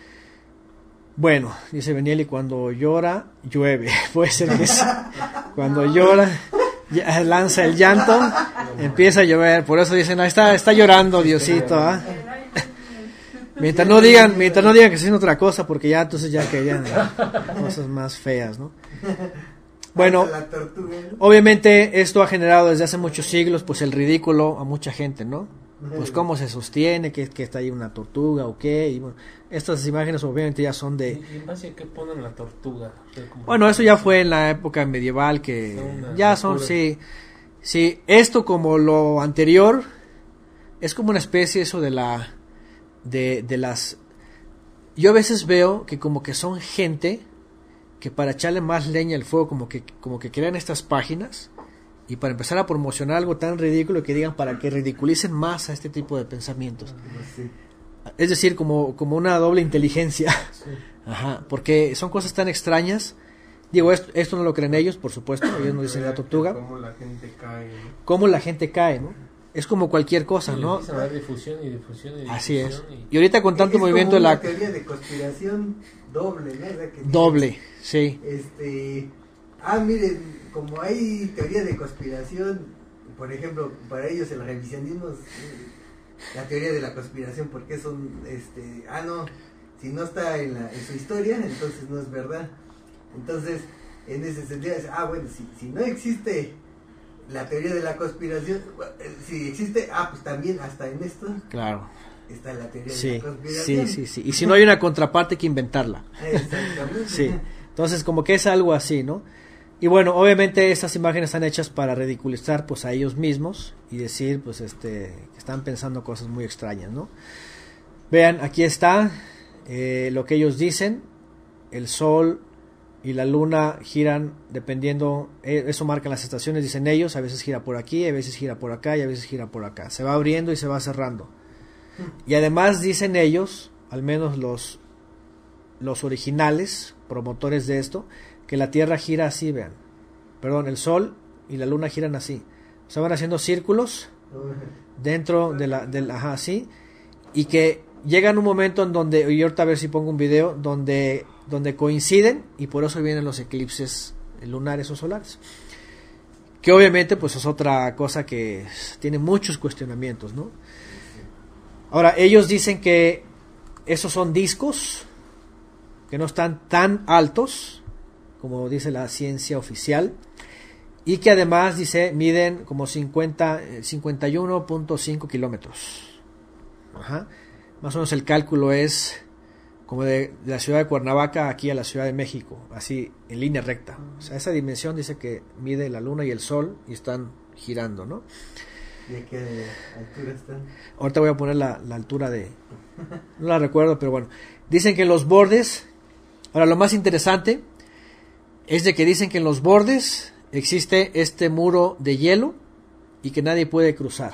Bueno, dice Benieli, cuando llora, llueve. Puede ser que es, cuando llora, ya lanza el llanto, empieza a llover. Por eso dicen, ah, está, está llorando Diosito, ¿ah? Mientras no digan, mientras no digan que es otra cosa, porque ya entonces ya querían cosas más feas, ¿no? Bueno, obviamente esto ha generado desde hace muchos siglos pues el ridículo a mucha gente, ¿no? Pues cómo se sostiene, que, que está ahí una tortuga o qué, y bueno, estas imágenes obviamente ya son de... ¿Y en base a qué ponen la tortuga? Bueno, eso ya fue en la época medieval, que son ya son, locura. sí, sí, esto como lo anterior, es como una especie eso de la, de, de las... Yo a veces veo que como que son gente que para echarle más leña al fuego, como que, como que crean estas páginas, y para empezar a promocionar algo tan ridículo que digan para que ridiculicen más a este tipo de pensamientos. Sí. Es decir, como, como una doble inteligencia. Sí. Ajá, porque son cosas tan extrañas. Digo, esto, esto no lo creen ellos, por supuesto, ellos no dicen la tortuga. Cómo la gente cae, ¿no? Cómo la gente cae, ¿no? Es como cualquier cosa, sí, ¿no? Empieza a haber difusión y difusión y difusión. Así es. Y, y ahorita con tanto es movimiento de la... la... teoría de conspiración doble, ¿no? O sea, que doble, dices, sí. Este... Ah, miren, como hay teoría de conspiración, por ejemplo, para ellos el revisionismo es la teoría de la conspiración, porque son, este, ah, no, si no está en, la, en su historia, entonces no es verdad. Entonces, en ese sentido, es, ah, bueno, si, si no existe la teoría de la conspiración, si existe, ah, pues también hasta en esto. Claro. Está la teoría sí, de la conspiración. Sí, sí, sí. Y si no hay una contraparte, hay que inventarla. Exactamente. Sí. Entonces, como que es algo así, ¿no? Y bueno, obviamente estas imágenes están hechas para ridiculizar pues a ellos mismos y decir pues este que están pensando cosas muy extrañas, ¿no? Vean, aquí está eh, lo que ellos dicen, el sol y la luna giran dependiendo, eh, eso marcan las estaciones, dicen ellos, a veces gira por aquí, a veces gira por acá y a veces gira por acá, se va abriendo y se va cerrando. Y además dicen ellos, al menos los, los originales, promotores de esto, que la Tierra gira así, vean. Perdón, el Sol y la Luna giran así. Se van haciendo círculos dentro de la, del, ajá, así, y que llegan un momento en donde, y ahorita a ver si pongo un video, donde, donde coinciden, y por eso vienen los eclipses lunares o solares. Que obviamente, pues es otra cosa que tiene muchos cuestionamientos, ¿no? Ahora, ellos dicen que esos son discos, que no están tan altos, como dice la ciencia oficial, y que además dice miden como cincuenta, cincuenta y uno punto cinco kilómetros. Ajá. Más o menos el cálculo es como de, de la ciudad de Cuernavaca aquí a la Ciudad de México, así en línea recta. O sea, esa dimensión dice que mide la luna y el sol y están girando, ¿no? ¿Y a qué altura están? Ahorita voy a poner la, la altura de... No la recuerdo, pero bueno. Dicen que los bordes... Ahora, lo más interesante es de que dicen que en los bordes existe este muro de hielo y que nadie puede cruzar,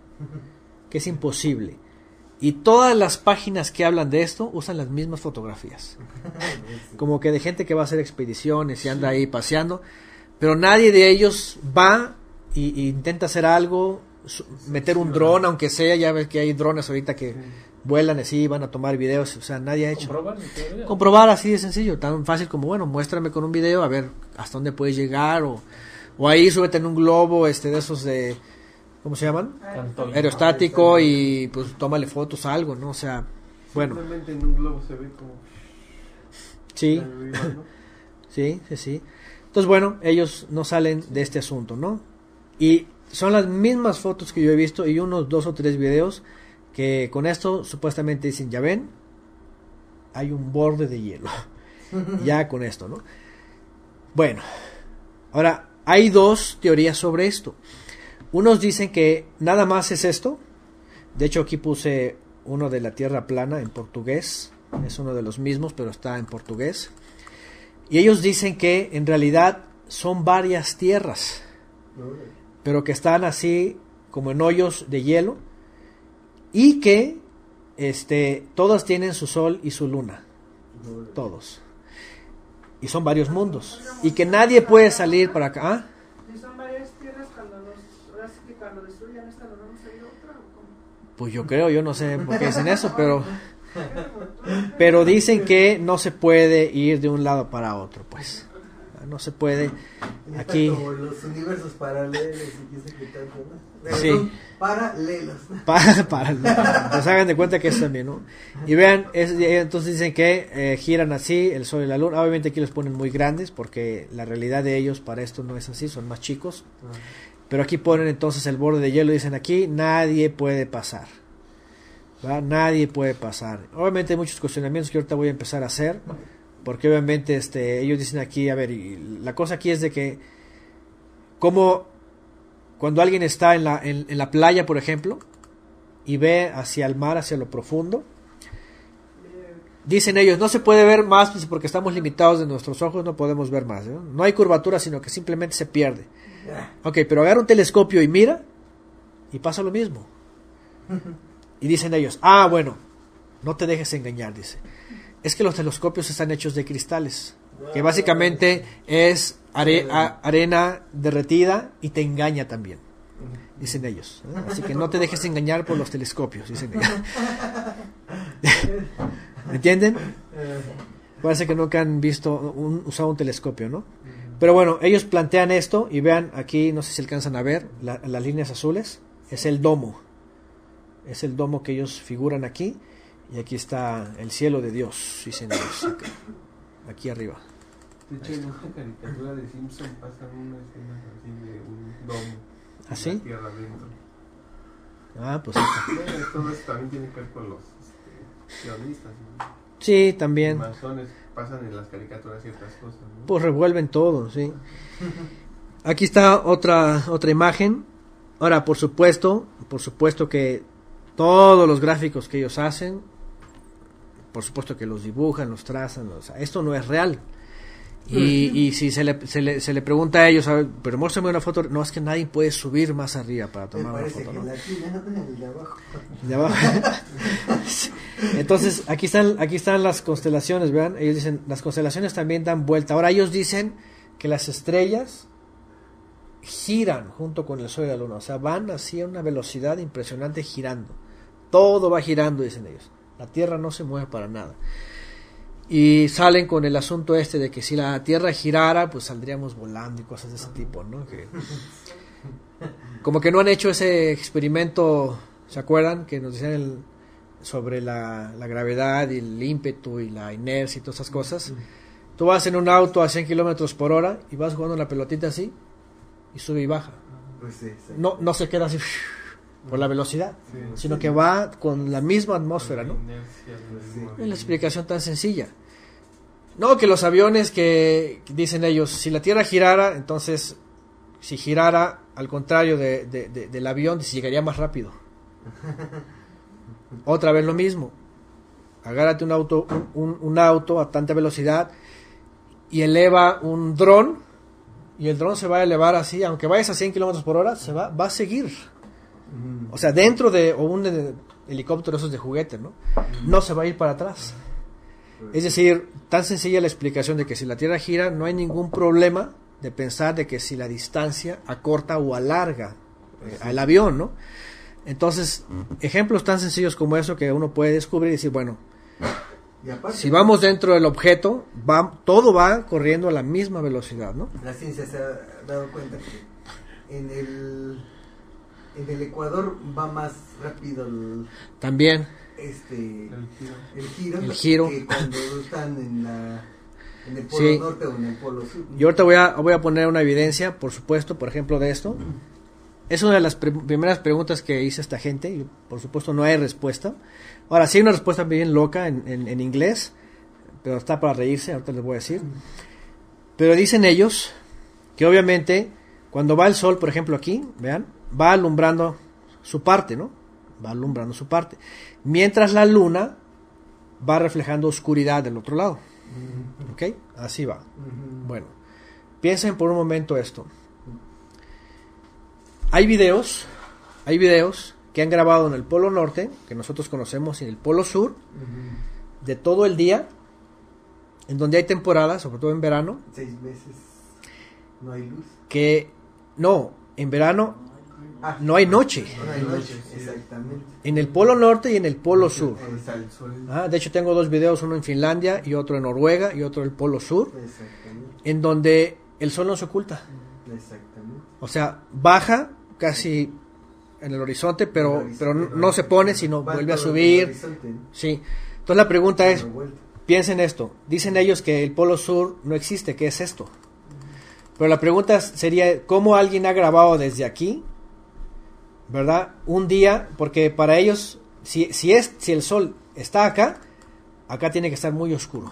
que es imposible. Y todas las páginas que hablan de esto usan las mismas fotografías, como que de gente que va a hacer expediciones y anda ahí paseando, pero nadie de ellos va y, y intenta hacer algo, meter un dron, aunque sea, ya ves que hay drones ahorita que vuelan así, van a tomar videos, o sea, nadie ha hecho. ¿Comprobar? Comprobar así de sencillo, tan fácil como, bueno, muéstrame con un video a ver hasta dónde puedes llegar, o, o ahí súbete en un globo, este, de esos de, ¿cómo se llaman? Tanto Aerostático, y pues tómale fotos a algo, ¿no? O sea, bueno. Simplemente en un globo se ve como... Sí, arriba, ¿no? sí, sí, sí. Entonces, bueno, ellos no salen de este asunto, ¿no? Y son las mismas fotos que yo he visto y unos dos o tres videos que con esto supuestamente dicen, ya ven, hay un borde de hielo. Ya con esto, ¿no? Bueno, ahora hay dos teorías sobre esto. Unos dicen que nada más es esto. De hecho, aquí puse uno de la Tierra plana en portugués. Es uno de los mismos, pero está en portugués. Y ellos dicen que en realidad son varias tierras, pero que están así como en hoyos de hielo, y que este, todas tienen su sol y su luna. Todos. Y son varios mundos. Y que nadie puede salir para acá. ¿Ah? Y son varias tierras cuando los, ahora sí que cuando destruyan esta nos vamos a ir a otra, ¿o cómo? Pues yo creo, yo no sé por qué dicen eso, pero pero dicen que no se puede ir de un lado para otro, pues. No se puede aquí. Como los universos paralelos y qué sé qué tanto, ¿no? Sí. Son paralelos. Para, para, pues hagan de cuenta que es también, ¿no? Y vean, es, entonces dicen que eh, giran así el sol y la luna. Obviamente aquí los ponen muy grandes porque la realidad de ellos para esto no es así, son más chicos. Pero aquí ponen entonces el borde de hielo y dicen aquí nadie puede pasar. ¿Verdad? Nadie puede pasar. Obviamente hay muchos cuestionamientos que ahorita voy a empezar a hacer, porque obviamente este, ellos dicen aquí, a ver, y la cosa aquí es de que como cuando alguien está en la, en, en la playa, por ejemplo, y ve hacia el mar, hacia lo profundo, dicen ellos, no se puede ver más porque estamos limitados de nuestros ojos, no podemos ver más, ¿no? No hay curvatura, sino que simplemente se pierde. Ok, pero agarra un telescopio y mira, y pasa lo mismo. Y dicen ellos, ah, bueno, no te dejes engañar, dice. Es que los telescopios están hechos de cristales, que básicamente es are, a, arena derretida y te engaña también, dicen ellos. ¿eh? Así que no te dejes engañar por los telescopios, dicen ellos. ¿Me entienden? Parece que nunca han visto un, usado un telescopio, ¿no? Pero bueno, ellos plantean esto y vean aquí, no sé si alcanzan a ver la, las líneas azules, es el domo. Es el domo que ellos figuran aquí. Y aquí está el cielo de Dios, dicen ellos, acá, aquí arriba. De hecho, en esta caricatura de Simpson pasan unas escenas así de un domo. ¿Ah, sí? La tierra adentro. Ah, pues acá. Bueno, todo eso también tiene que ver con los este, sionistas, ¿no? Sí, también. Los masones pasan en las caricaturas ciertas cosas, ¿no? Pues revuelven todo, sí. Aquí está otra otra imagen. Ahora, por supuesto, por supuesto que todos los gráficos que ellos hacen, por supuesto que los dibujan, los trazan, o sea, esto no es real. Y, y si se le, se, le, se le pregunta a ellos, a ver, pero muéstrame una foto, no, es que nadie puede subir más arriba para tomar una foto, ¿no? El de abajo. De abajo. Entonces, aquí están, aquí están las constelaciones, vean, ellos dicen, las constelaciones también dan vuelta. Ahora ellos dicen que las estrellas giran junto con el sol y la luna, o sea, van así a una velocidad impresionante girando. Todo va girando, dicen ellos. La Tierra no se mueve para nada. Y salen con el asunto este de que si la Tierra girara, pues saldríamos volando y cosas de ese tipo, ¿no? Que, como que no han hecho ese experimento, ¿se acuerdan? Que nos decían el, sobre la, la gravedad y el ímpetu y la inercia y todas esas cosas. Tú vas en un auto a cien kilómetros por hora y vas jugando la pelotita así y sube y baja. Pues sí, sí. No, no se queda así por la velocidad, Sí, sino sí. que va con la misma atmósfera, ¿no? La inercia del Sí. movimiento. Es la explicación tan sencilla. No, que los aviones que dicen ellos, si la Tierra girara, entonces, si girara al contrario de, de, de, del avión, se llegaría más rápido. Otra vez lo mismo. Agárrate un auto, un, un, un auto a tanta velocidad y eleva un dron, y el dron se va a elevar así, aunque vayas a cien kilómetros por hora, se va, va a seguir. O sea, dentro de o un de, helicóptero esos de juguete, ¿no? No se va a ir para atrás. Es decir, tan sencilla la explicación de que si la Tierra gira, no hay ningún problema de pensar de que si la distancia acorta o alarga eh, al avión, ¿no? Entonces, ejemplos tan sencillos como eso que uno puede descubrir y decir, bueno, Y aparte, si vamos dentro del objeto, va, todo va corriendo a la misma velocidad, ¿no? la ciencia se ha dado cuenta que en el en el Ecuador va más rápido el, También, este El giro. el giro, El giro. que cuando están en la en el polo Sí. norte o en el polo sur. yo ahorita voy a, voy a poner una evidencia, por supuesto, por ejemplo, de esto. es una de las pre- primeras preguntas que hice a esta gente, y por supuesto no hay respuesta. Ahora sí hay una respuesta bien loca en, en, en inglés, pero está para reírse, ahorita les voy a decir. Pero dicen ellos que obviamente cuando va el sol, por ejemplo aquí, vean, va alumbrando su parte, ¿no? Va alumbrando su parte. Mientras la luna va reflejando oscuridad del otro lado. ¿Ok? Así va. Bueno, piensen por un momento esto. Hay videos, hay videos que han grabado en el Polo Norte, que nosotros conocemos, y en el Polo Sur, de todo el día, en donde hay temporadas, sobre todo en verano, Seis meses no hay luz. que no, en verano Ah, no hay noche. no hay noche, exactamente. En el Polo Norte y en el Polo Sur. Exacto. Ah, de hecho tengo dos videos, uno en Finlandia y otro en Noruega y otro en el Polo Sur, Exactamente. en donde el sol no se oculta. Exactamente. O sea, baja casi en el horizonte, pero, El horizonte, pero no, no se pone, sino va vuelve a todo el subir. horizonte, ¿no? Sí. Entonces la pregunta es, Una vuelta. piensen esto, dicen ellos que el Polo Sur no existe, ¿qué es esto? Pero la pregunta sería, ¿cómo alguien ha grabado desde aquí? ¿Verdad? Un día, porque para ellos, si, si, es, si el sol está acá, acá tiene que estar muy oscuro.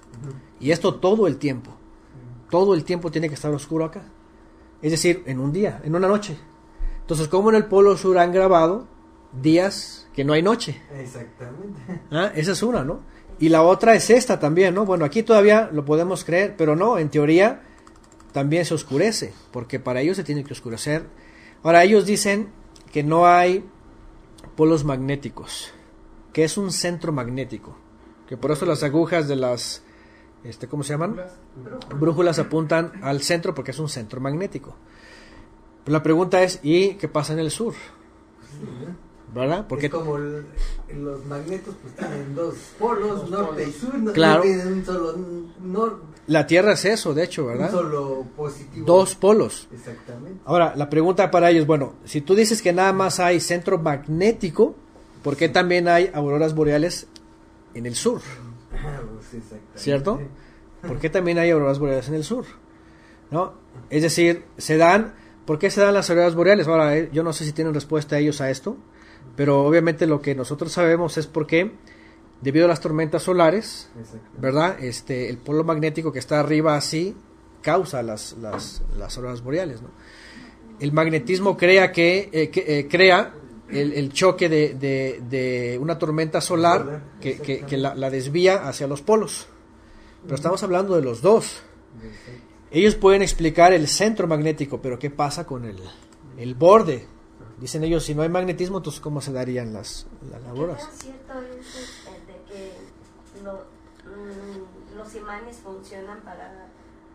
Y esto todo el tiempo. Todo el tiempo tiene que estar oscuro acá. Es decir, en un día, en una noche. Entonces, ¿cómo en el Polo Sur han grabado días que no hay noche? Exactamente. ¿Ah? Esa es una, ¿no? Y la otra es esta también, ¿no? Bueno, aquí todavía lo podemos creer, pero no, en teoría también se oscurece, porque para ellos se tiene que oscurecer. Ahora, ellos dicen que no hay polos magnéticos, que es un centro magnético, que por eso las agujas de las, este, ¿cómo se llaman? Brújulas apuntan al centro porque es un centro magnético. Pero la pregunta es, ¿y qué pasa en el sur? ¿Verdad? Porque Es como el- los magnetos pues tienen dos polos, norte y sur, no, Claro. no tienen un solo nor- la Tierra es eso, de hecho, un ¿verdad? solo positivo. Dos polos. Exactamente. Ahora, la pregunta para ellos, bueno, si tú dices que nada más hay centro magnético, ¿por qué también hay auroras boreales en el sur? Ah, pues, exactamente. ¿Cierto? ¿Por qué también hay auroras boreales en el sur? ¿No? Es decir, se dan, ¿por qué se dan las auroras boreales? Ahora, eh, yo no sé si tienen respuesta ellos a esto, pero obviamente lo que nosotros sabemos es porque, debido a las tormentas solares, Exactamente. ¿verdad? Este, el polo magnético que está arriba así causa las, las, las auroras boreales, ¿no? El magnetismo crea que, eh, que eh, crea el, el choque de, de, de una tormenta solar que, que, que la, la desvía hacia los polos. Pero estamos hablando de los dos. Ellos pueden explicar el centro magnético, pero ¿qué pasa con el, el borde? Dicen ellos, si no hay magnetismo, entonces ¿cómo se darían las, las ¿Qué auroras? tan cierto es eh, de que lo- mm, los imanes funcionan para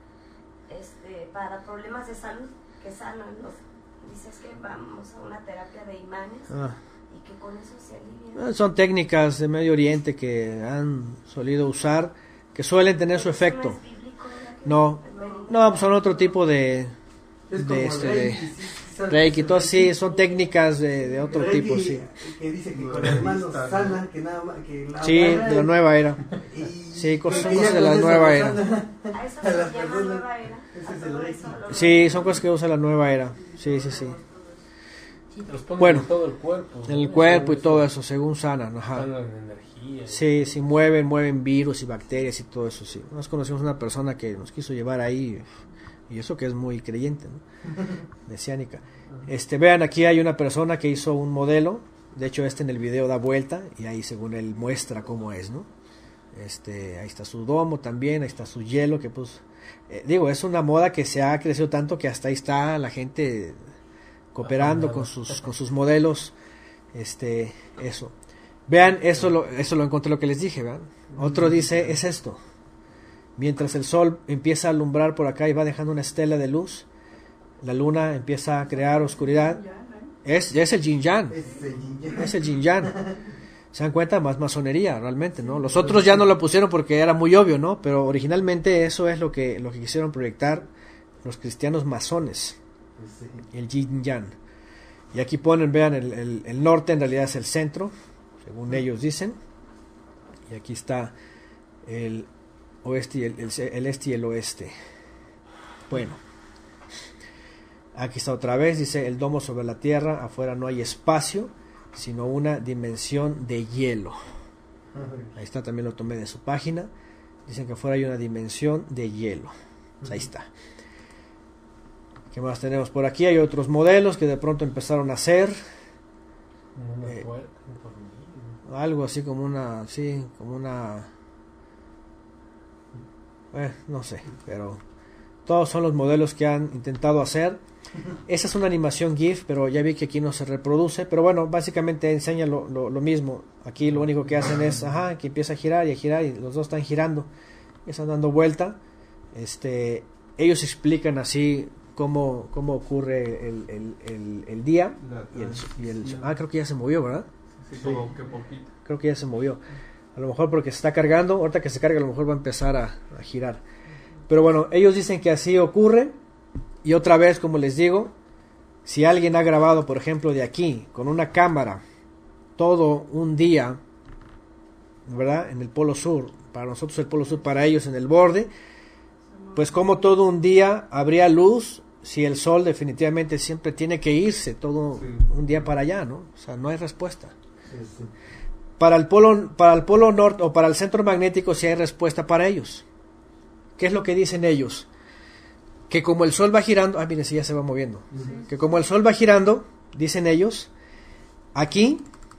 este para problemas de salud que sanan los dices que vamos a una terapia de imanes Ah. y que con eso se alivian? Eh, Son técnicas de Medio Oriente que han solido usar, que suelen tener su efecto. ¿No es bíblico, ya que- No, no, pues son otro tipo de, Es como de, el este, Reiki, de sí, sí, sabes, Reiki, el todo Reiki. sí, son técnicas de, de otro Reiki, tipo, sí. Que dice que con las manos sana, que nada más. Que la Sí, agarra de la y- nueva era. y- Sí, cosas- que son ya cosas de con la eso nueva lo era. sana. a eso a se las llama personas. nueva era. Ese A es el todo Reiki. eso lo- Sí, son cosas que usa la nueva era. Sí, sí, sí. Sí, te los ponen Bueno, en todo el cuerpo. En el ¿no? cuerpo y Según todo eso, eso, según sanan, ajá. sanan energía. Sí, sí, mueven, mueven virus y bacterias y todo eso, sí. Nos conocimos una persona que nos quiso llevar ahí, y eso que es muy creyente, ¿no? Mesiánica. Este, vean, aquí hay una persona que hizo un modelo, de hecho este en el video da vuelta, y ahí según él muestra cómo es, ¿no? Este, ahí está su domo también, ahí está su hielo, que pues, eh, digo, es una moda que se ha crecido tanto que hasta ahí está la gente cooperando con sus, con sus modelos, este, eso. Vean, eso lo, eso lo encontré lo que les dije, vean. Otro dice, es esto. Mientras el sol empieza a alumbrar por acá y va dejando una estela de luz, la luna empieza a crear oscuridad. Es, es el yin yang, Es el yin yang. es el yin yang. Se dan cuenta, más masonería realmente, ¿no? Los otros ya no lo pusieron porque era muy obvio, ¿no? Pero originalmente eso es lo que, lo que quisieron proyectar los cristianos masones. Sí. El yin yang. Y aquí ponen, vean, el, el, el norte en realidad es el centro, según ellos dicen. Y aquí está el oeste y el, el, el este y el oeste. Bueno. Aquí está otra vez, dice el domo sobre la tierra, afuera no hay espacio, sino una dimensión de hielo. Ahí está, también lo tomé de su página. Dicen que afuera hay una dimensión de hielo. Pues ahí está. ¿Qué más tenemos por aquí? Hay otros modelos que de pronto empezaron a hacer. Una Eh, puerta, un tornillo. Algo así como una, sí, como una, eh, no sé, pero todos son los modelos que han intentado hacer. Esa es una animación GIF, pero ya vi que aquí no se reproduce, pero bueno, básicamente enseña lo, lo, lo mismo. Aquí lo único que hacen es, ajá, que empieza a girar y a girar y los dos están girando, están dando vuelta. Este, ellos explican así cómo, cómo ocurre el, el, el, el día y el, y el, ah, creo que ya se movió, ¿verdad? Sí, como que poquito. Creo que ya se movió. A lo mejor porque se está cargando. Ahorita que se cargue a lo mejor va a empezar a, a girar. Pero bueno, ellos dicen que así ocurre. Y otra vez, como les digo, si alguien ha grabado, por ejemplo, de aquí, con una cámara, todo un día, ¿verdad? En el Polo Sur. Para nosotros el Polo Sur, para ellos en el borde. Pues como todo un día habría luz si el sol definitivamente siempre tiene que irse todo Sí. un día para allá, ¿no? O sea, no hay respuesta. Sí, sí. Para el polo, para el polo norte o para el centro magnético sí hay respuesta para ellos. ¿Qué es lo que dicen ellos? Que como el sol va girando, ah, miren, si ya se va moviendo. Ujú. Que como el sol va girando, dicen ellos, aquí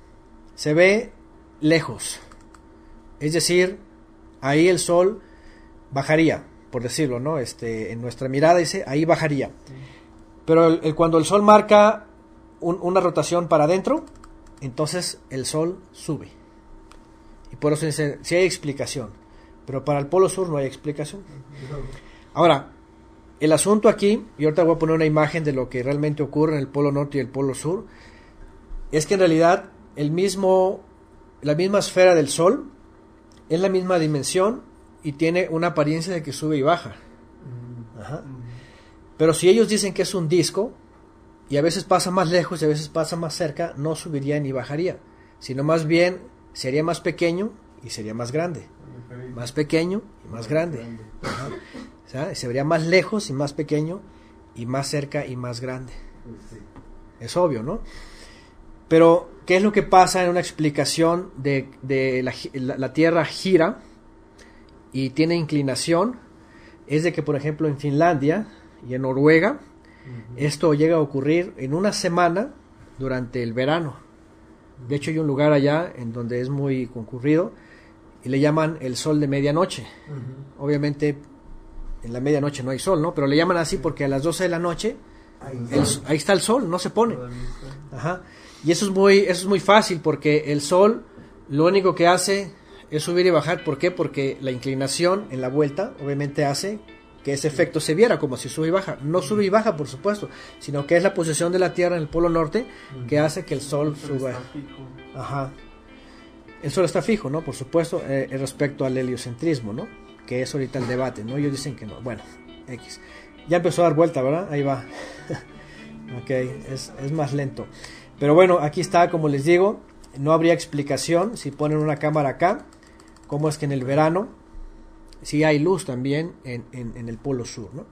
se ve lejos. Es decir, ahí el sol bajaría, por decirlo, ¿no? Este, en nuestra mirada dice, ahí bajaría. Pero el, el- cuando el sol marca un- una rotación para adentro, entonces el sol sube. Y por eso dice, sí hay explicación. Pero para el polo sur no hay explicación. Ahora, el asunto aquí, y ahorita voy a poner una imagen de lo que realmente ocurre en el polo norte y el polo sur, es que en realidad el mismo, la misma esfera del sol es la misma dimensión y tiene una apariencia de que sube y baja. Ajá. Pero si ellos dicen que es un disco, y a veces pasa más lejos y a veces pasa más cerca, no subiría ni bajaría, sino más bien sería más pequeño y sería más grande. Más pequeño y más grande. Ajá. O sea, se vería más lejos y más pequeño y más cerca y más grande. Sí. Es obvio, ¿no? Pero, ¿qué es lo que pasa en una explicación de, de la, gi- la- la Tierra gira y tiene inclinación? Es de que, por ejemplo, en Finlandia y en Noruega, esto llega a ocurrir en una semana durante el verano. De hecho, hay un lugar allá en donde es muy concurrido y le llaman el sol de medianoche. Ujú. Obviamente, en la medianoche no hay sol, ¿no? Pero le llaman así porque a las doce de la noche Ahí el- está. ahí está el sol, no se pone. Todavía está. Ajá. Y eso es muy, eso es muy fácil porque el sol lo único que hace es subir y bajar. ¿Por qué? Porque la inclinación en la vuelta obviamente hace que ese efecto se viera como si sube y baja. No sube y baja, por supuesto, sino que es la posición de la Tierra en el polo norte que hace que el sol Pero suba. está fijo. Ajá. El sol está fijo, ¿no? Por supuesto, eh, respecto al heliocentrismo, ¿no? Que es ahorita el debate, ¿no? Ellos dicen que no. Bueno, X. Ya empezó a dar vuelta, ¿verdad? Ahí va. Ok, es, es más lento. Pero bueno, aquí está, como les digo, no habría explicación si ponen una cámara acá, cómo es que en el verano sí hay luz también en, en, en el polo sur, ¿no?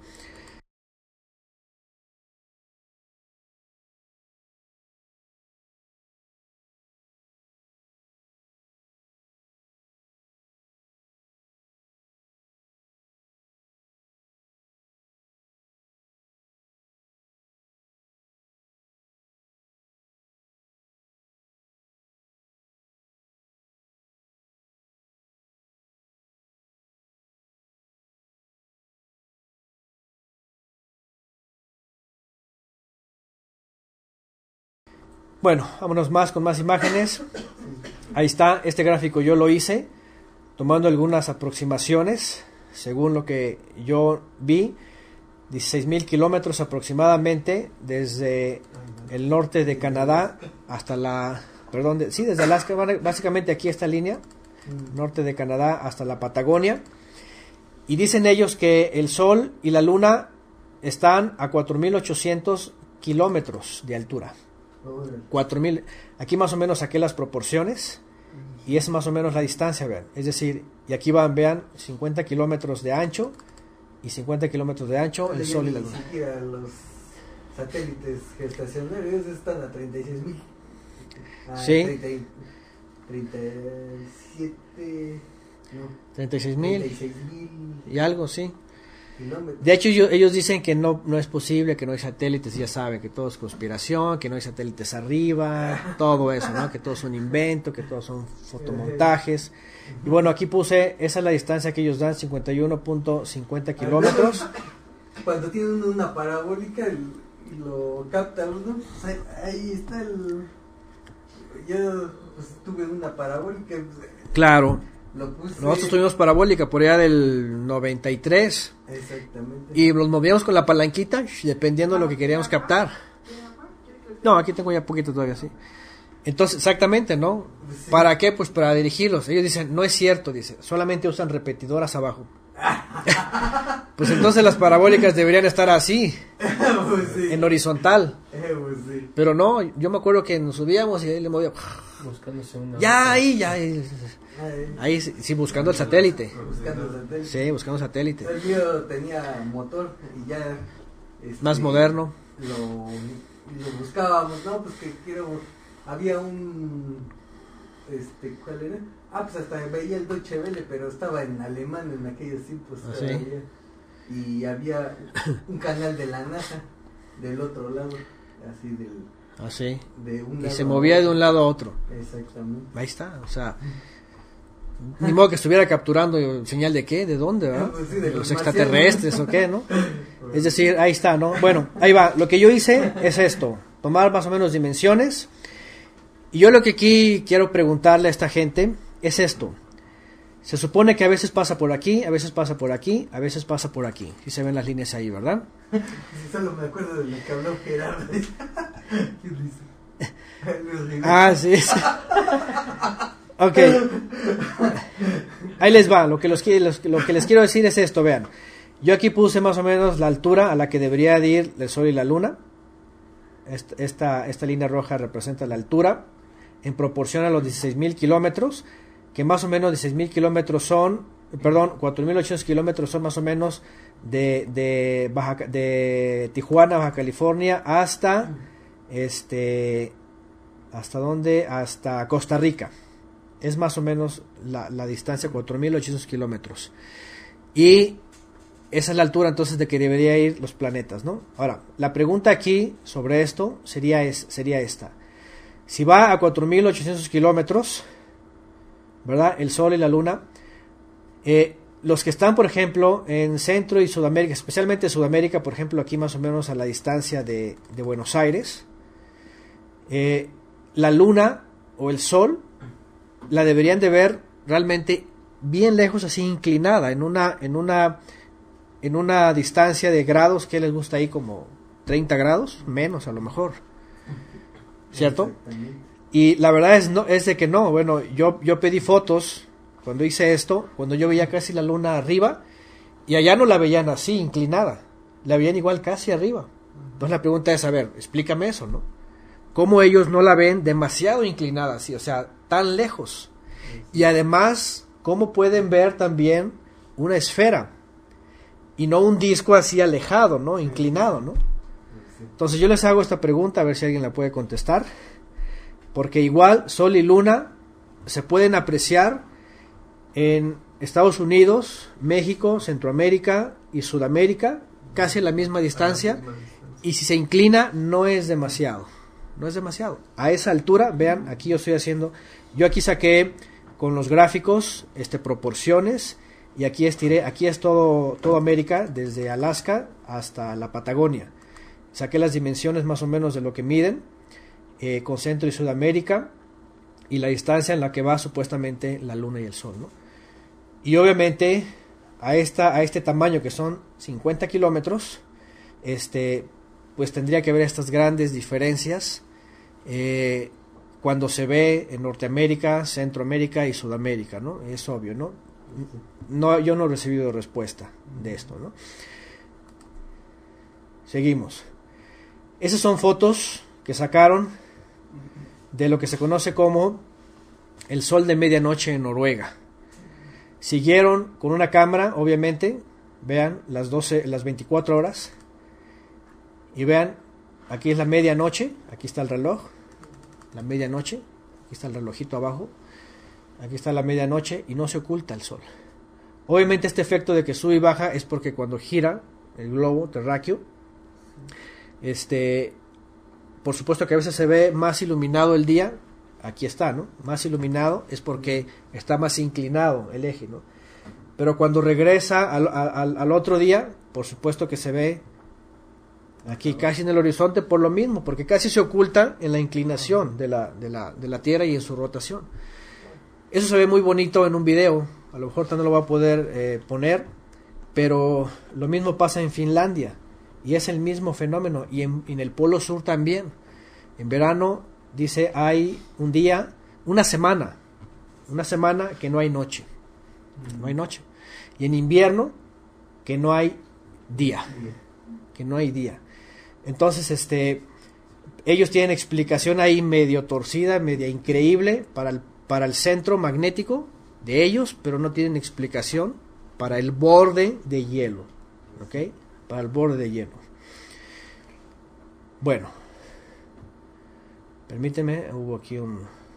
Bueno, vámonos más con más imágenes. Ahí está, este gráfico yo lo hice tomando algunas aproximaciones, según lo que yo vi, dieciséis mil kilómetros aproximadamente desde el norte de Canadá hasta la, perdón, de- sí, desde Alaska, básicamente aquí esta línea, norte de Canadá hasta la Patagonia, y dicen ellos que el Sol y la Luna están a cuatro mil ochocientos kilómetros de altura. Órale. cuatro mil, aquí más o menos saqué las proporciones y es más o menos la distancia, vean, es decir, y aquí van, vean, cincuenta kilómetros de ancho y cincuenta kilómetros de ancho el Órale, Sol y ya la ni Luna. siquiera los satélites gestacionarios están a treinta y seis mil. Sí. treinta, treinta y siete, no, treinta y seis treinta y mil seis mil y algo, sí. kilómetros. De hecho, ellos, ellos dicen que no, no es posible, que no hay satélites, ya saben, que todo es conspiración, que no hay satélites arriba, todo eso, ¿no? Que todo es un invento, que todos son fotomontajes. Y bueno, aquí puse, esa es la distancia que ellos dan, cincuenta y uno punto cincuenta kilómetros. Cuando tienen uno una parabólica y lo capta uno, pues ahí, ahí está el... Yo pues, tuve una parabólica, pues, Claro, lo puse... nosotros tuvimos parabólica por allá del noventa y tres Exactamente. y los movíamos con la palanquita, dependiendo de lo que queríamos captar. No, aquí tengo ya poquito todavía, sí. Entonces, exactamente, ¿no? Sí. ¿Para qué? Pues para dirigirlos. Ellos dicen, no es cierto, dice, solamente usan repetidoras abajo. Pues entonces las parabólicas deberían estar así, Pues sí. en horizontal. Eh, pues sí. Pero no, yo me acuerdo que nos subíamos y ahí le movía. Buscándose una. Ya, ahí, ya. Ahí, Ahí, ahí sí, sí, buscando el satélite. buscando el satélite. Sí, buscando satélite. El mío tenía motor y ya... este, Más moderno. Lo, lo buscábamos, ¿no? Pues que quiero... Había un... Este, ¿cuál era? Ah, pues hasta veía el Deutsche Welle, pero estaba en alemán en aquellos tiempos. ¿Ah, sí? todavía. Y había un canal de la NASA del otro lado, así del... Así. De un Y lado se a movía de otro. un lado a otro. Exactamente. Ahí está, o sea... Ni modo que estuviera capturando señal de qué, de dónde, ¿verdad? Pues sí, de De los los extraterrestres o qué, ¿no? Pues, Es decir, ahí está, ¿no? Bueno, ahí va. Lo que yo hice es esto, tomar más o menos dimensiones. Y yo lo que aquí quiero preguntarle a esta gente es esto. Se supone que a veces pasa por aquí, a veces pasa por aquí, a veces pasa por aquí. Si se ven las líneas ahí, ¿verdad? sí, solo me acuerdo de lo que habló Gerardo. ¿Qué dice? Luis Rivera. Ah, sí. sí. Ok. Ahí les va. Lo que, los, qui- los- lo que les quiero decir es esto, vean. Yo aquí puse más o menos la altura a la que debería de ir el Sol y la Luna. Esta, esta, esta línea roja representa la altura en proporción a los dieciséis mil kilómetros, que más o menos dieciséis mil kilómetros son, perdón, cuatro mil ochocientos kilómetros son más o menos de, de, Baja, Ca- de Tijuana, Baja California, hasta, este, ¿hasta dónde? Hasta Costa Rica. Es más o menos la, la distancia, cuatro mil ochocientos kilómetros. Y esa es la altura entonces de que debería ir los planetas, ¿no? Ahora, la pregunta aquí sobre esto sería, es, sería esta. Si va a cuatro mil ochocientos kilómetros, ¿verdad? El Sol y la Luna, eh, los que están, por ejemplo, en Centro y Sudamérica, especialmente Sudamérica, por ejemplo, aquí más o menos a la distancia de, de Buenos Aires, eh, la Luna o el Sol la deberían de ver realmente bien lejos, así inclinada, en una, en una, en una distancia de grados que les gusta ahí como treinta grados, menos a lo mejor, ¿cierto? Exactamente. Y la verdad es no es de que no, bueno, yo yo pedí fotos cuando hice esto, cuando yo veía casi la luna arriba y allá no la veían así inclinada, la veían igual casi arriba. Entonces la pregunta es, a ver, explícame eso, ¿no? ¿Cómo ellos no la ven demasiado inclinada así, o sea, tan lejos? Y además, ¿cómo pueden ver también una esfera y no un disco así alejado, ¿no? Inclinado, ¿no? Entonces yo les hago esta pregunta a ver si alguien la puede contestar. Porque igual Sol y Luna se pueden apreciar en Estados Unidos, México, Centroamérica y Sudamérica, casi a la misma distancia. Y si se inclina, no es demasiado. No es demasiado. A esa altura, vean, aquí yo estoy haciendo, yo aquí saqué con los gráficos este, proporciones. Y aquí estiré, aquí es todo, todo América, desde Alaska hasta la Patagonia. Saqué las dimensiones más o menos de lo que miden. Eh, con Centro y Sudamérica y la distancia en la que va supuestamente la Luna y el Sol, ¿no? Y obviamente a, esta, a este tamaño que son cincuenta kilómetros, este, pues tendría que haber estas grandes diferencias eh, cuando se ve en Norteamérica, Centroamérica y Sudamérica, ¿no? Es obvio, ¿no? No, yo no he recibido respuesta de esto, ¿no? Seguimos. Esas son fotos que sacaron de lo que se conoce como el sol de medianoche en Noruega. Siguieron con una cámara, obviamente, vean las doce, las veinticuatro horas y vean aquí es la medianoche, aquí está el reloj, la medianoche, aquí está el relojito abajo, aquí está la medianoche y no se oculta el sol. Obviamente este efecto de que sube y baja es porque cuando gira el globo terráqueo, este, por supuesto que a veces se ve más iluminado el día, aquí está, ¿no? Más iluminado es porque está más inclinado el eje, ¿no? Pero cuando regresa al, al, al otro día, por supuesto que se ve aquí casi en el horizonte por lo mismo, porque casi se oculta en la inclinación de la, de la, de la Tierra y en su rotación. Eso se ve muy bonito en un video, a lo mejor no lo voy a poder eh, poner, pero lo mismo pasa en Finlandia, y es el mismo fenómeno, y en, en el Polo Sur también. En verano, dice, hay un día, una semana, una semana que no hay noche, no hay noche. Y en invierno, que no hay día, que no hay día. Entonces, este, ellos tienen explicación ahí medio torcida, media increíble para el, para el centro magnético de ellos, pero no tienen explicación para el borde de hielo, ¿ok? Para el borde de hielo. Bueno, permíteme, hubo aquí un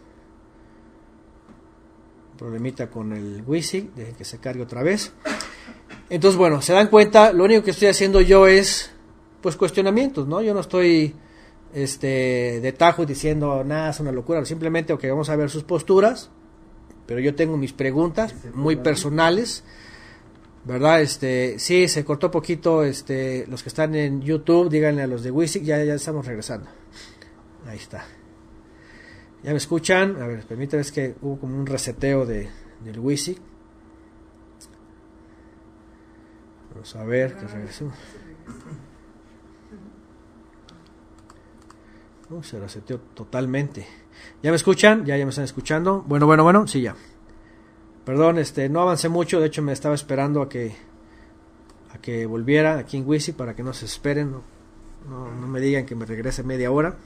problemita con el Wisik, deje que se cargue otra vez. Entonces, bueno, se dan cuenta, lo único que estoy haciendo yo es, pues, cuestionamientos, ¿no? Yo no estoy, este, de tajo diciendo, nada, es una locura, simplemente, ok, vamos a ver sus posturas, pero yo tengo mis preguntas muy personales, ¿verdad? Este, sí, se cortó poquito, este, los que están en YouTube, díganle a los de Wisik, ya, ya estamos regresando. Ahí está. ¿Ya me escuchan? A ver, permítanme, es que hubo como un reseteo de, del Wisik. Vamos a ver que regresemos. Uh, se reseteó totalmente. ¿Ya me escuchan? ¿Ya, ya me están escuchando? Bueno, bueno, bueno, sí, ya. Perdón, este, no avancé mucho, de hecho me estaba esperando a que a que volviera aquí en Wisik para que no se esperen, no, no, no me digan que me regrese media hora.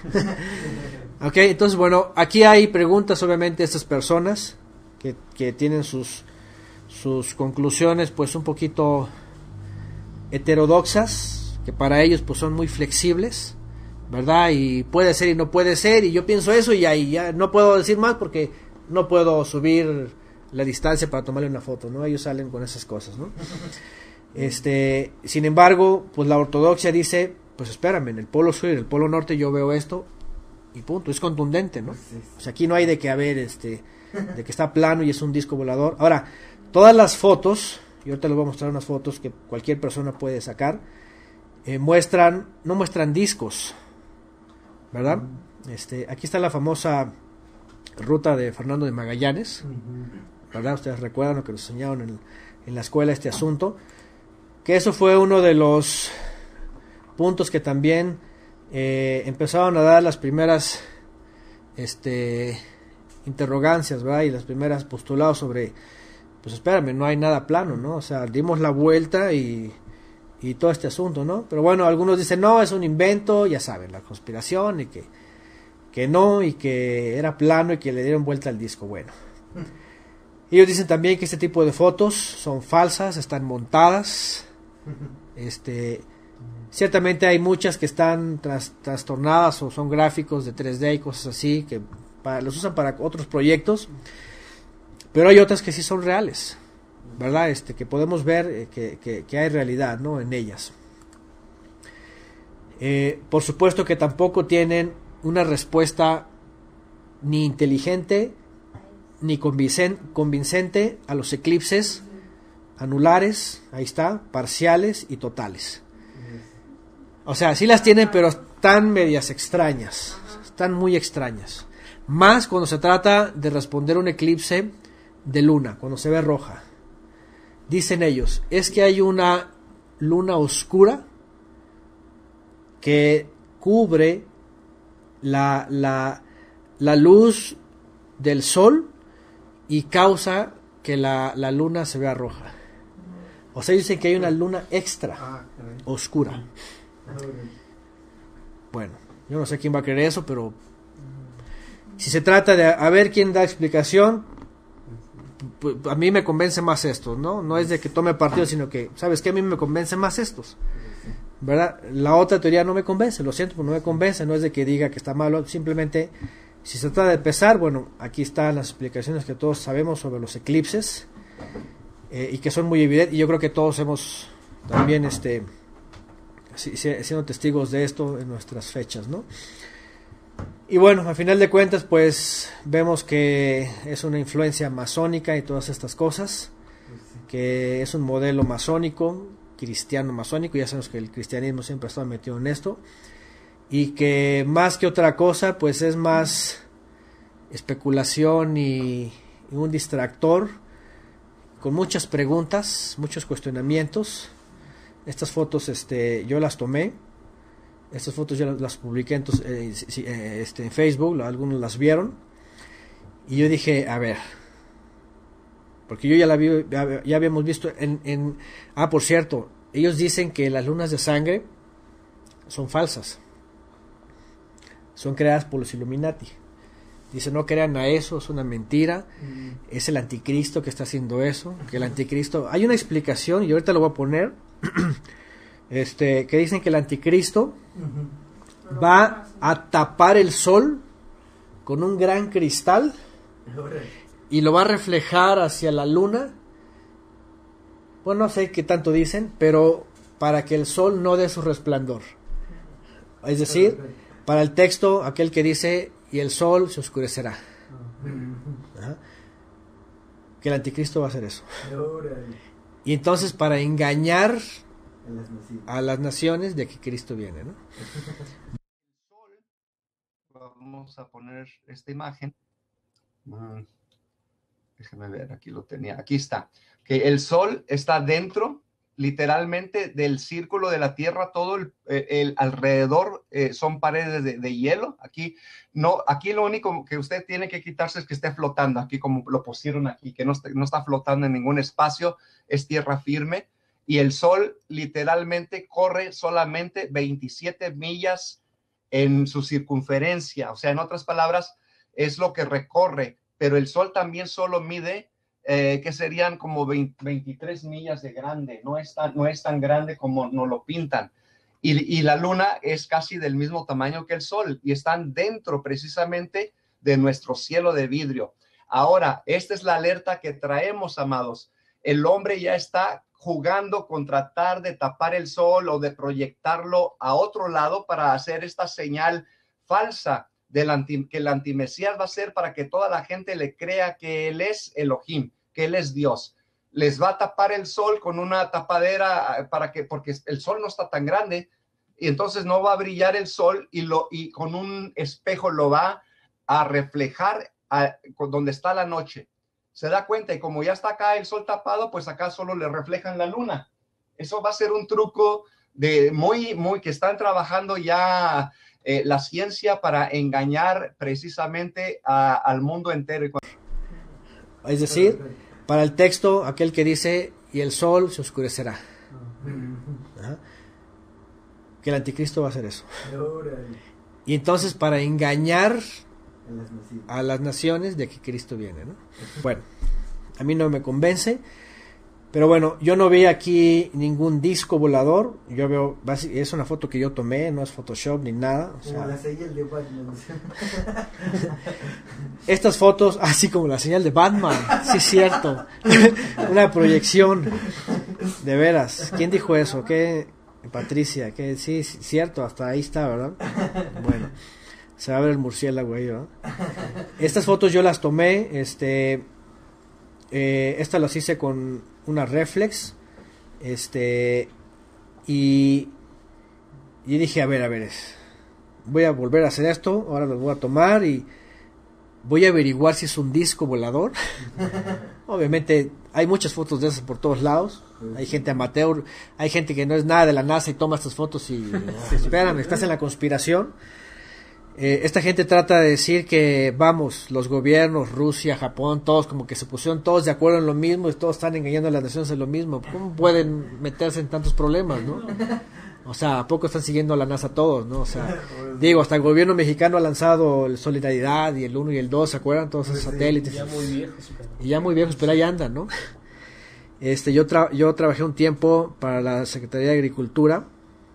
Ok, entonces bueno, aquí hay preguntas obviamente de estas personas que, que tienen sus sus conclusiones pues un poquito heterodoxas, que para ellos pues son muy flexibles, ¿verdad? Y puede ser y no puede ser, y yo pienso eso y ahí ya no puedo decir más porque no puedo subir la distancia para tomarle una foto, ¿no? Ellos salen con esas cosas, ¿no? Este, sin embargo, pues la ortodoxia dice, pues espérame, en el polo sur y en el polo norte yo veo esto y punto, es contundente, ¿no? O sea, aquí no hay de que haber, este, de que está plano y es un disco volador. Ahora, todas las fotos, y ahorita les voy a mostrar unas fotos que cualquier persona puede sacar, eh, muestran, no muestran discos, ¿verdad? Este, aquí está la famosa ruta de Fernando de Magallanes, ¿verdad? Ustedes recuerdan lo que nos enseñaron en, en la escuela este asunto, que eso fue uno de los puntos que también eh, empezaron a dar las primeras este interrogancias, ¿verdad? Y las primeras postulados sobre, pues espérame, no hay nada plano, ¿no? O sea, dimos la vuelta y, y todo este asunto, ¿no? Pero bueno, algunos dicen, no, es un invento, ya saben, la conspiración, y que, que no, y que era plano y que le dieron vuelta al disco. Bueno, ellos dicen también que este tipo de fotos son falsas, están montadas. Este, ciertamente hay muchas que están tras, trastornadas o son gráficos de tres D y cosas así que para, los usan para otros proyectos, pero hay otras que sí son reales, ¿verdad? Este, que podemos ver eh, que, que, que hay realidad, ¿no? En ellas. Eh, por supuesto que tampoco tienen una respuesta ni inteligente ni convincen, convincente a los eclipses anulares, ahí está, parciales y totales. O sea, sí las tienen, pero están medias extrañas, están muy extrañas. Más cuando se trata de responder un eclipse de luna, cuando se ve roja. Dicen ellos, es que hay una luna oscura que cubre la, la, la luz del sol y causa que la, la luna se vea roja. O sea, dicen que hay una luna extra oscura. Bueno, yo no sé quién va a creer eso, pero si se trata de a ver quién da explicación, pues a mí me convence más estos, ¿no? No es de que tome partido, sino que, ¿sabes qué? A mí me convence más estos, ¿verdad? La otra teoría no me convence, lo siento, pero no me convence, no es de que diga que está malo, simplemente si se trata de pesar, bueno, aquí están las explicaciones que todos sabemos sobre los eclipses eh, y que son muy evidentes, y yo creo que todos hemos también este si, si, siendo testigos de esto en nuestras fechas, ¿no? Y bueno, al final de cuentas, pues vemos que es una influencia masónica y todas estas cosas, que es un modelo masónico, cristiano masónico, ya sabemos que el cristianismo siempre ha estado metido en esto, y que más que otra cosa, pues es más especulación y, y un distractor, con muchas preguntas, muchos cuestionamientos. Estas fotos este, yo las tomé. Estas fotos ya las, las publiqué en, eh, eh, este, en Facebook, algunos las vieron. Y yo dije, a ver, porque yo ya la vi, ya, ya habíamos visto en, en... Ah, por cierto, ellos dicen que las lunas de sangre son falsas. Son creadas por los Illuminati. Dicen, no crean a eso, es una mentira. Mm. Es el anticristo que está haciendo eso. Que el anticristo... Hay una explicación, y ahorita lo voy a poner... Este, que dicen que el anticristo uh-huh. va a tapar el sol con un gran cristal y lo va a reflejar hacia la luna. Bueno, no sé qué tanto dicen, pero para que el sol no dé su resplandor. Es decir, para el texto, aquel que dice, y el sol se oscurecerá. Ajá. Que el anticristo va a hacer eso. Y entonces, para engañar a las naciones de que Cristo viene, ¿no? Vamos a poner esta imagen. Mm, déjame ver, aquí lo tenía. Aquí está. Que el sol está dentro, literalmente, del círculo de la Tierra. Todo el, el alrededor eh, son paredes de, de hielo. Aquí no, aquí lo único que usted tiene que quitarse es que esté flotando. Aquí como lo pusieron aquí, que no, no está flotando en ningún espacio, es tierra firme. Y el sol literalmente corre solamente veintisiete millas en su circunferencia. O sea, en otras palabras, es lo que recorre. Pero el sol también solo mide, eh, que serían como veinte, veintitrés millas de grande. No es tan, no es tan grande como nos lo pintan. Y, y la luna es casi del mismo tamaño que el sol. Y están dentro precisamente de nuestro cielo de vidrio. Ahora, esta es la alerta que traemos, amados. El hombre ya está jugando con tratar de tapar el sol o de proyectarlo a otro lado para hacer esta señal falsa del anti, que el antimesías va a ser para que toda la gente le crea que él es Elohim, que él es Dios. Les va a tapar el sol con una tapadera para que, porque el sol no está tan grande y entonces no va a brillar el sol y, lo, y con un espejo lo va a reflejar a, donde está la noche. Se da cuenta y como ya está acá el sol tapado, pues acá solo le reflejan la luna. Eso va a ser un truco de muy, muy que están trabajando ya eh, la ciencia para engañar precisamente a, al mundo entero. Es decir, para el texto, aquel que dice, y el sol se oscurecerá. Ajá. Que el anticristo va a hacer eso. Y entonces para engañar a las naciones de que Cristo viene, ¿no? Bueno, a mí no me convence, pero bueno, yo no vi aquí ningún disco volador. Yo veo, es una foto que yo tomé, no es Photoshop ni nada, o sea, como la señal de Batman. Estas fotos, así como la señal de Batman, sí es cierto. Una proyección, de veras. ¿Quién dijo eso? ¿Qué? Patricia, que sí, cierto, hasta ahí está, ¿verdad? Bueno. Se va a ver el murciélago ahí, ¿no? Estas fotos yo las tomé, este, eh, estas las hice con una reflex, este, y, y dije, a ver, a ver, voy a volver a hacer esto, ahora las voy a tomar y voy a averiguar si es un disco volador. Obviamente hay muchas fotos de esas por todos lados, hay gente amateur, hay gente que no es nada de la NASA y toma estas fotos y, espérame, estás en la conspiración. Eh, esta gente trata de decir que, vamos, los gobiernos, Rusia, Japón, todos como que se pusieron todos de acuerdo en lo mismo y todos están engañando a las naciones en lo mismo. ¿Cómo pueden meterse en tantos problemas, no? O sea, ¿a poco están siguiendo a la NASA todos, no? O sea, digo, hasta el gobierno mexicano ha lanzado el Solidaridad y el uno y el dos, ¿se acuerdan? Todos esos satélites. Ya muy viejos. Y ya muy viejos, pero ahí andan, ¿no? Este, yo, tra- yo trabajé un tiempo para la Secretaría de Agricultura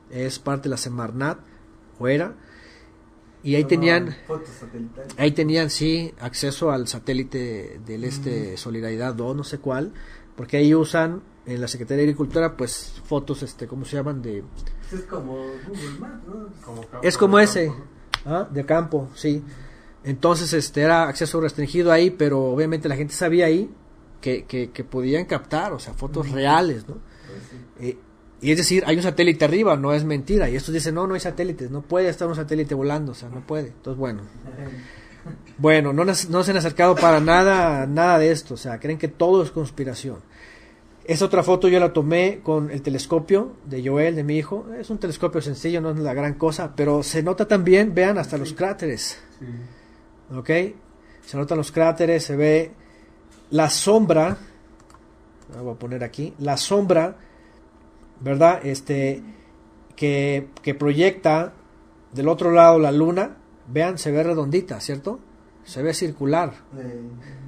es parte de la Semarnat, o era, y ahí Tomaban tenían, fotos satelitales. ahí tenían sí acceso al satélite del este Solidaridad dos, no sé cuál, porque ahí usan en la Secretaría de Agricultura pues fotos, este, ¿cómo se llaman? De, Pues es como Google Maps, ¿no? Como campo es como de ese, campo, ¿ah? De campo, sí. Entonces este era acceso restringido ahí, pero obviamente la gente sabía ahí que, que, que podían captar, o sea, fotos reales, ¿no? Pues sí. Eh, y es decir, hay un satélite arriba, no es mentira. Y estos dicen, no, no hay satélites, no puede estar un satélite volando, o sea, no puede. Entonces, bueno, bueno, no, nas- no se han acercado para nada, nada de esto, o sea, creen que todo es conspiración. Esta otra foto yo la tomé con el telescopio de Joel, de mi hijo. Es un telescopio sencillo, no es la gran cosa, pero se nota también, vean, hasta los cráteres. Sí. ¿Ok? Se notan los cráteres, se ve la sombra, la voy a poner aquí, la sombra, ¿verdad? Este, que, que proyecta del otro lado la luna, vean, se ve redondita, ¿cierto? Se ve circular, Eh,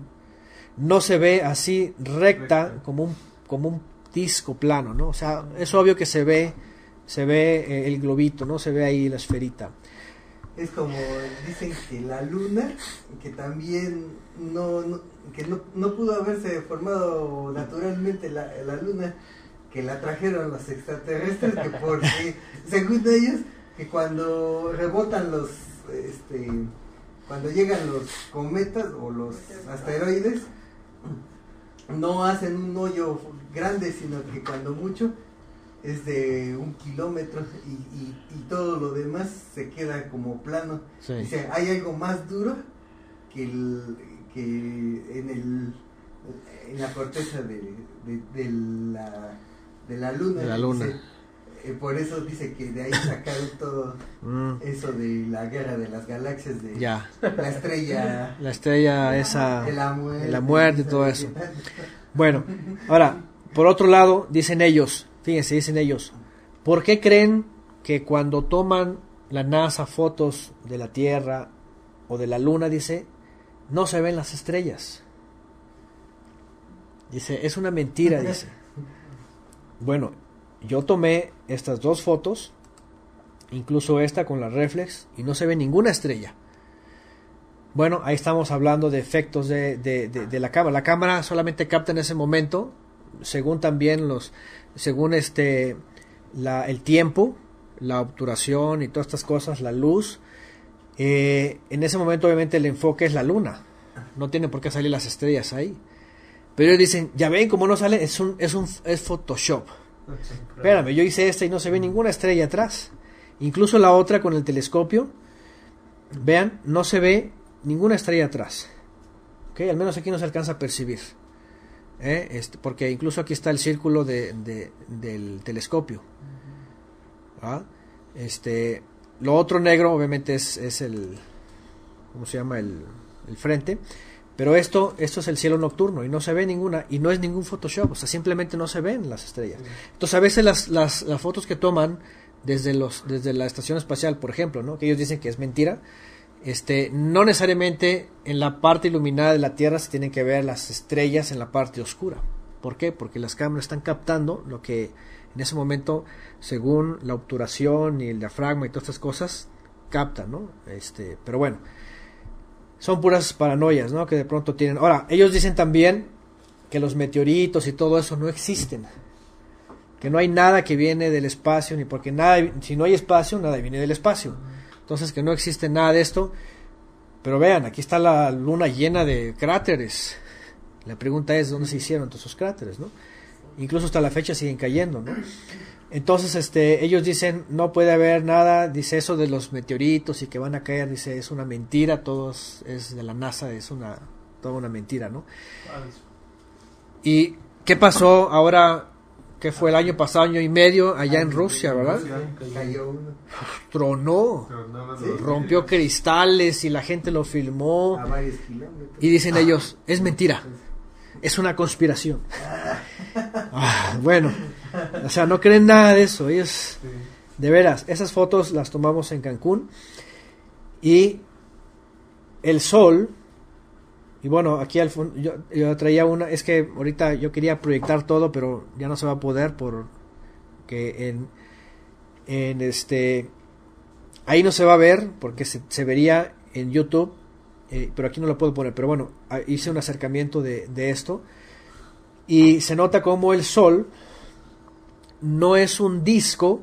no se ve así recta, Recta. como un, como un disco plano, ¿no? O sea, es obvio que se ve, se ve eh, el globito, ¿no? Se ve ahí la esferita. es como dicen que la luna, que también no, no- que no, no pudo haberse formado naturalmente la, la luna, que la trajeron los extraterrestres, que porque según ellos, que cuando rebotan los, este, cuando llegan los cometas o los asteroides, no hacen un hoyo grande, sino que cuando mucho es de un kilómetro y, y, y todo lo demás se queda como plano. Sí. Dice, hay algo más duro que, el, que en, el, en la corteza de, de, de la, de la luna. De la luna. Dice, eh, por eso dice que de ahí sacaron todo Mm, eso de la guerra de las galaxias, de ya, la estrella la estrella esa... de la muerte, de la muerte y todo eso. Bueno, ahora, por otro lado, dicen ellos, fíjense, dicen ellos, ¿por qué creen que cuando toman la NASA fotos de la Tierra o de la Luna, dice, no se ven las estrellas? Dice, es una mentira, dice. Bueno, yo tomé estas dos fotos, incluso esta con la reflex, y no se ve ninguna estrella. Bueno, ahí estamos hablando de efectos de, de, de, de la cámara. La cámara solamente capta en ese momento, según también los, según este, la, el tiempo, la obturación y todas estas cosas, la luz. Eh, en ese momento obviamente el enfoque es la luna. No tiene por qué salir las estrellas ahí. Pero ellos dicen, ya ven cómo no sale, es un, es un, es Photoshop. Espérame, yo hice esta y no se ve ninguna estrella atrás. Incluso la otra con el telescopio, vean, no se ve ninguna estrella atrás. ¿Ok? Al menos aquí no se alcanza a percibir. ¿Eh? Este, porque incluso aquí está el círculo de, de, del telescopio. ¿Ah? Este, lo otro negro obviamente es, es el, ¿cómo se llama? El, el frente. Pero esto, esto es el cielo nocturno y no se ve ninguna, y no es ningún Photoshop, o sea, simplemente no se ven las estrellas. Entonces a veces las, las, las fotos que toman desde los, desde la estación espacial, por ejemplo, ¿no? Que ellos dicen que es mentira, este, no necesariamente en la parte iluminada de la Tierra se tienen que ver las estrellas en la parte oscura. ¿Por qué? Porque las cámaras están captando lo que en ese momento, según la obturación y el diafragma y todas estas cosas, captan, ¿no? Este, pero bueno, son puras paranoias, ¿no? Que de pronto tienen. Ahora, ellos dicen también que los meteoritos y todo eso no existen. Que no hay nada que viene del espacio, ni porque nada, si no hay espacio, nada viene del espacio. Entonces, que no existe nada de esto. Pero vean, aquí está la luna llena de cráteres. La pregunta es, ¿dónde se hicieron todos esos cráteres, no? Incluso hasta la fecha siguen cayendo, ¿no? Entonces, este, ellos dicen, no puede haber nada, dice eso de los meteoritos y que van a caer, dice, es una mentira, todo es, es de la NASA, es una, toda una mentira, ¿no? ¿Y qué pasó ahora, que fue el año pasado, año y medio, allá en Rusia, ¿verdad? Cayó uno Tronó, Sí. rompió cristales y la gente lo filmó. a varios kilómetros. Y dicen ellos, es mentira, es una conspiración. Ah, bueno, o sea, no creen nada de eso. Ellos, de veras, esas fotos las tomamos en Cancún. Y el sol, y bueno, aquí al fondo, yo, yo traía una, es que ahorita yo quería proyectar todo, pero ya no se va a poder porque en, en este, ahí no se va a ver porque se, se vería en YouTube, eh, pero aquí no lo puedo poner, pero bueno, hice un acercamiento de, de esto y se nota como el Sol no es un disco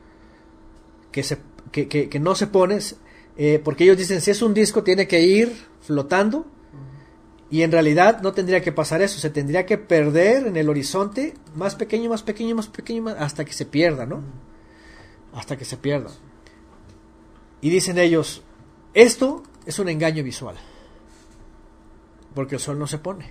que, se, que, que, que no se pone, eh, porque ellos dicen si es un disco tiene que ir flotando. Y en realidad no tendría que pasar eso, se tendría que perder en el horizonte, más pequeño, más pequeño, más pequeño, más, hasta que se pierda, ¿no? Hasta que se pierda. Y dicen ellos, esto es un engaño visual, porque el Sol no se pone.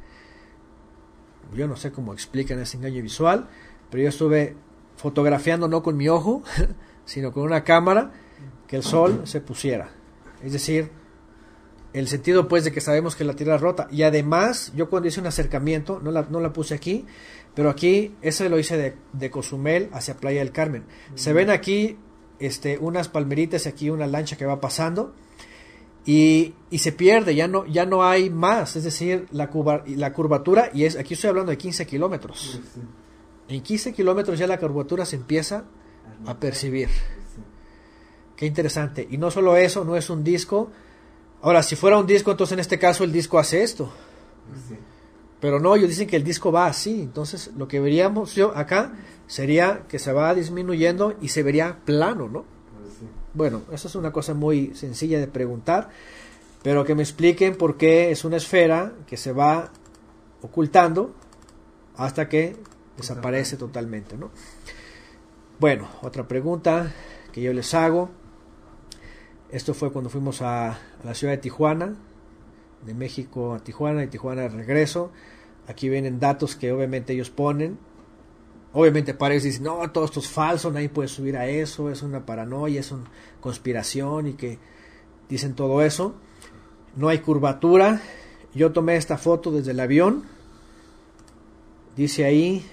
Yo no sé cómo explican ese engaño visual, pero yo estuve fotografiando no con mi ojo, sino con una cámara, que el Sol se pusiera. Es decir, el sentido pues de que sabemos que la Tierra es rota. Y además, yo cuando hice un acercamiento, no la, no la puse aquí, pero aquí, ese lo hice de, de Cozumel hacia Playa del Carmen. Mm. Se ven aquí este, unas palmeritas y aquí una lancha que va pasando y, y se pierde, ya no, ya no hay más. Es decir, la, curva, la curvatura, y es aquí estoy hablando de quince kilómetros. Sí, sí. En quince kilómetros ya la curvatura se empieza a percibir. Sí. Qué interesante. Y no solo eso, no es un disco. Ahora, si fuera un disco, entonces en este caso el disco hace esto. Sí. Pero no, ellos dicen que el disco va así. Entonces, lo que veríamos yo acá sería que se va disminuyendo y se vería plano, ¿no? Sí. Bueno, eso es una cosa muy sencilla de preguntar, pero que me expliquen por qué es una esfera que se va ocultando hasta que desaparece totalmente, ¿no? Bueno, otra pregunta que yo les hago. Esto fue cuando fuimos a, a la ciudad de Tijuana, de México a Tijuana, y Tijuana de regreso. Aquí vienen datos que obviamente ellos ponen. Obviamente para ellos dicen, no, todo esto es falso, nadie puede subir a eso, es una paranoia, es una conspiración, y que dicen todo eso. No hay curvatura. Yo tomé esta foto desde el avión. Dice ahí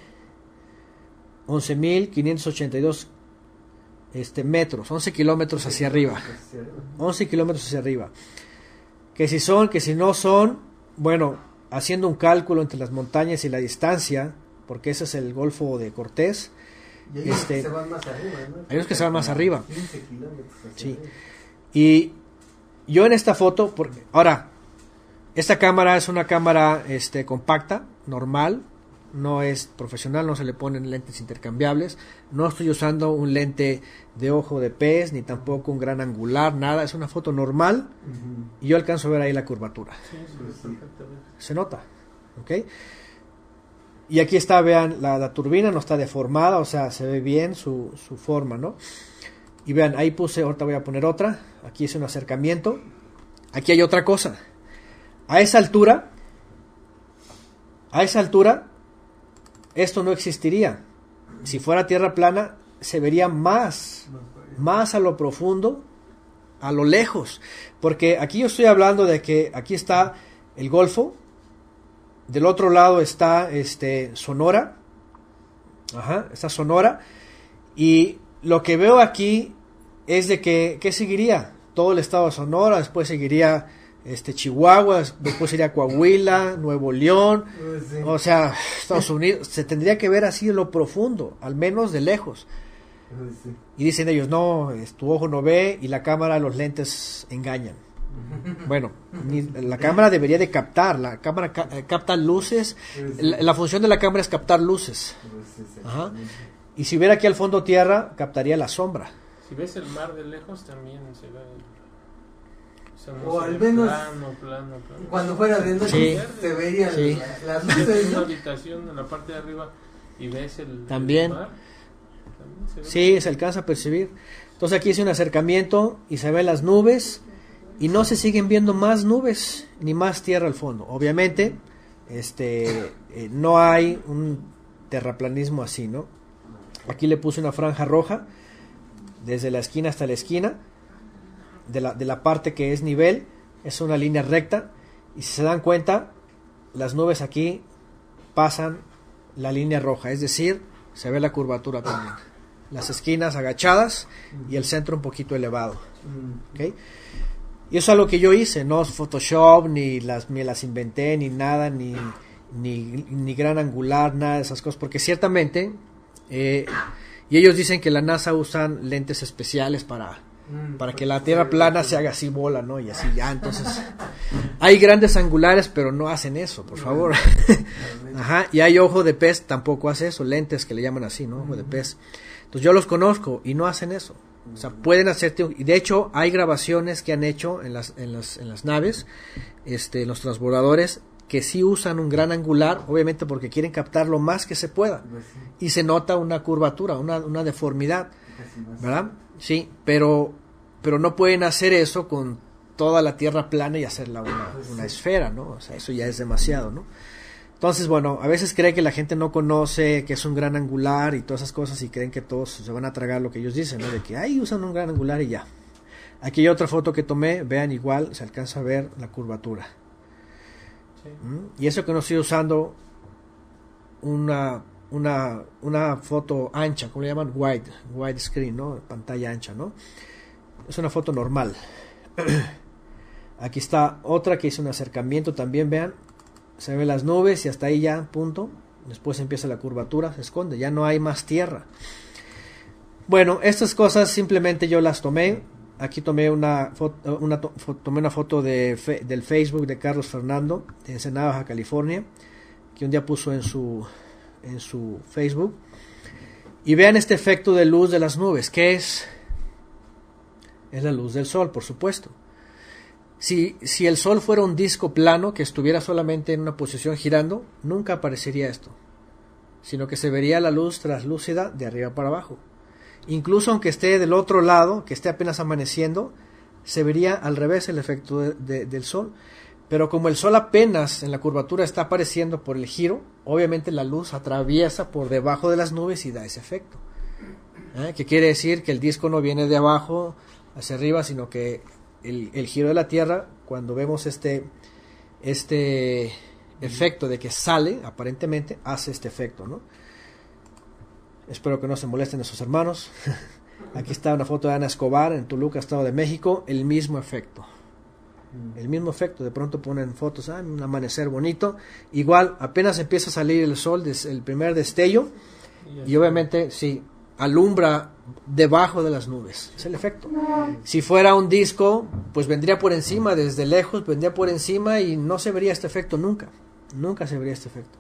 once mil quinientos ochenta y dos Este, metros, once kilómetros hacia arriba, once kilómetros hacia arriba, que si son, que si no son, bueno, haciendo un cálculo entre las montañas y la distancia, porque ese es el Golfo de Cortés, y hay este, que se van más arriba, ¿no? Hay unos que se van más arriba, quince kilómetros hacia sí, arriba. Y yo en esta foto, porque, ahora, esta cámara es una cámara este, compacta, normal, no es profesional, no se le ponen lentes intercambiables, no estoy usando un lente de ojo de pez, ni tampoco un gran angular, nada, es una foto normal, uh-huh. Y yo alcanzo a ver ahí la curvatura. Sí, sí, sí. Se nota, ¿ok? Y aquí está, vean, la, la turbina no está deformada, o sea, se ve bien su, su forma, ¿no? Y vean, ahí puse, ahorita voy a poner otra, aquí hice un acercamiento, aquí hay otra cosa, a esa altura, a esa altura, esto no existiría. Si fuera tierra plana, se vería más, más a lo profundo, a lo lejos. Porque aquí yo estoy hablando de que aquí está el Golfo, del otro lado está este Sonora, ajá, está Sonora, y lo que veo aquí es de que, ¿qué seguiría? Todo el estado de Sonora, después seguiría este Chihuahua, después iría Coahuila, Nuevo León, sí. O sea, Estados Unidos, se tendría que ver así en lo profundo, al menos de lejos. Sí. Y dicen ellos, no, tu ojo no ve y la cámara, los lentes engañan. Bueno, ni, la cámara debería de captar, la cámara ca capta luces, sí. la, la función de la cámara es captar luces. Sí, ajá. Y si hubiera aquí al fondo tierra, captaría la sombra. Si ves el mar de lejos también se ve. O, sea, no o al menos plano, plano, plano. Cuando fuera de noche sí. Se verían sí. las luces. En una habitación en la parte de arriba y ves el, también, el mar, también se ve. Sí, se alcanza a percibir. Entonces aquí hice un acercamiento y se ven las nubes y no se siguen viendo más nubes ni más tierra al fondo. Obviamente, este, eh, no hay un terraplanismo así, ¿no? Aquí le puse una franja roja desde la esquina hasta la esquina. De la, de la parte que es nivel, es una línea recta, y si se dan cuenta, las nubes aquí pasan la línea roja, es decir, se ve la curvatura también, las esquinas agachadas y el centro un poquito elevado, ¿okay? Y eso es algo que yo hice, no es Photoshop, ni las, me las inventé, ni nada, ni, ni, ni gran angular, nada de esas cosas, porque ciertamente, eh, Y ellos dicen que la NASA usan lentes especiales para, Mm, para que porque la se Tierra ve plana así. se haga así bola, ¿no? Y así ya, entonces... Hay grandes angulares, pero no hacen eso, por favor. Ajá, y hay ojo de pez, tampoco hace eso, lentes que le llaman así, ¿no? Ojo de pez. Entonces yo los conozco y no hacen eso. O sea, pueden hacerte, y de hecho hay grabaciones que han hecho en las, en las, en las naves, este, en los transbordadores, que sí usan un gran angular, obviamente porque quieren captar lo más que se pueda. Pues sí, Y se nota una curvatura, una, una deformidad, casi más. ¿verdad? Sí, pero, pero no pueden hacer eso con toda la Tierra plana y hacerla una, una esfera, ¿no? O sea, eso ya es demasiado, ¿no? Entonces, bueno, a veces cree que la gente no conoce que es un gran angular y todas esas cosas y creen que todos se van a tragar lo que ellos dicen, ¿no? De que, ay, usan un gran angular y ya. Aquí hay otra foto que tomé, vean igual, se alcanza a ver la curvatura. Sí. ¿Mm? Y eso que no estoy usando una, una, una foto ancha, ¿cómo le llaman? Wide, wide screen, ¿no? Pantalla ancha, ¿no? Es una foto normal. Aquí está otra que hice un acercamiento también, vean. Se ven las nubes y hasta ahí ya, punto. Después empieza la curvatura, se esconde, ya no hay más tierra. Bueno, estas cosas simplemente yo las tomé. Aquí tomé una foto, una, to- fo- tomé una foto de fe- del Facebook de Carlos Fernando, de Ensenada, Baja California, que un día puso en su, en su Facebook. Y vean este efecto de luz de las nubes. ¿Qué es? Es la luz del sol, por supuesto. Si, si el sol fuera un disco plano que estuviera solamente en una posición girando, nunca aparecería esto, sino que se vería la luz traslúcida de arriba para abajo. Incluso aunque esté del otro lado, que esté apenas amaneciendo, se vería al revés el efecto de- de- del sol. Pero como el sol apenas en la curvatura está apareciendo por el giro, obviamente la luz atraviesa por debajo de las nubes y da ese efecto. ¿Eh? Que quiere decir que el disco no viene de abajo hacia arriba, sino que el, el giro de la Tierra, cuando vemos este, este efecto de que sale, aparentemente, hace este efecto, ¿no? Espero que no se molesten esos hermanos. Aquí está una foto de Ana Escobar en Toluca, Estado de México, el mismo efecto. El mismo efecto, de pronto ponen fotos, ah, un amanecer bonito. Igual, apenas empieza a salir el sol, des- el primer destello, y obviamente, sí, alumbra debajo de las nubes. Es el efecto. Si fuera un disco, pues vendría por encima, desde lejos, vendría por encima y no se vería este efecto nunca. Nunca se vería este efecto.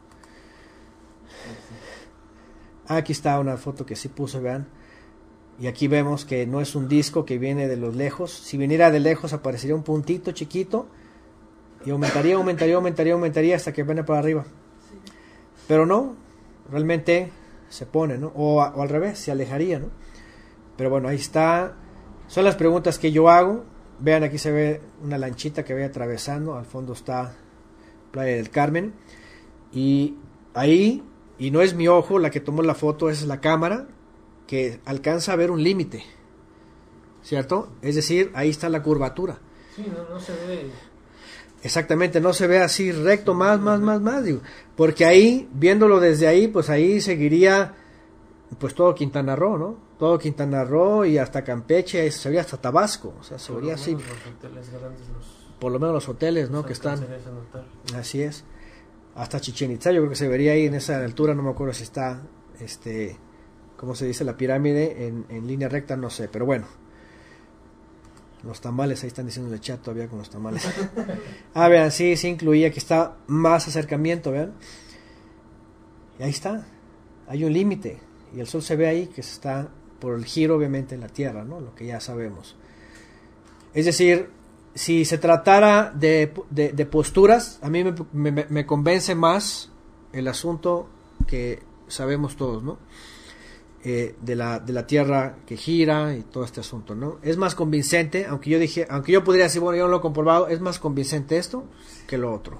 Aquí está una foto que sí puse, vean. Y aquí vemos que no es un disco que viene de los lejos. Si viniera de lejos aparecería un puntito chiquito y aumentaría, aumentaría, aumentaría, aumentaría hasta que viene para arriba. Pero no, realmente se pone, ¿no? O, o al revés, se alejaría, ¿no? Pero bueno, ahí está. Son las preguntas que yo hago. Vean, aquí se ve una lanchita que voy atravesando. Al fondo está Playa del Carmen. Y ahí, y no es mi ojo la que tomó la foto, es la cámara, que alcanza a ver un límite, ¿cierto? Es decir, ahí está la curvatura. Sí, no, no se ve. Exactamente, no se ve así recto, más, más, más, más, digo. Porque ahí, viéndolo desde ahí, pues ahí seguiría, pues todo Quintana Roo, ¿no? Todo Quintana Roo y hasta Campeche, se vería hasta Tabasco, o sea, se Por vería lo así, menos los hoteles grandes los, por lo menos los hoteles, ¿no? los Que están, alcanzarías a notar. así es. Hasta Chichén Itzá, yo creo que se vería ahí en esa altura, no me acuerdo si está, este, ¿cómo se dice? La pirámide en, en línea recta, no sé, pero bueno. Los tamales, ahí están diciendo el chat todavía con los tamales. Ah, vean, sí, sí incluía que está más acercamiento, vean. Y ahí está, hay un límite. Y el sol se ve ahí que se está por el giro, obviamente, en la Tierra, ¿no? Lo que ya sabemos. Es decir, si se tratara de, de, de posturas, a mí me, me, me convence más el asunto que sabemos todos, ¿no? Eh, de la de la Tierra que gira y todo este asunto, ¿no? Es más convincente, aunque yo dije, aunque yo podría decir, bueno, yo no lo he comprobado, es más convincente esto que lo otro.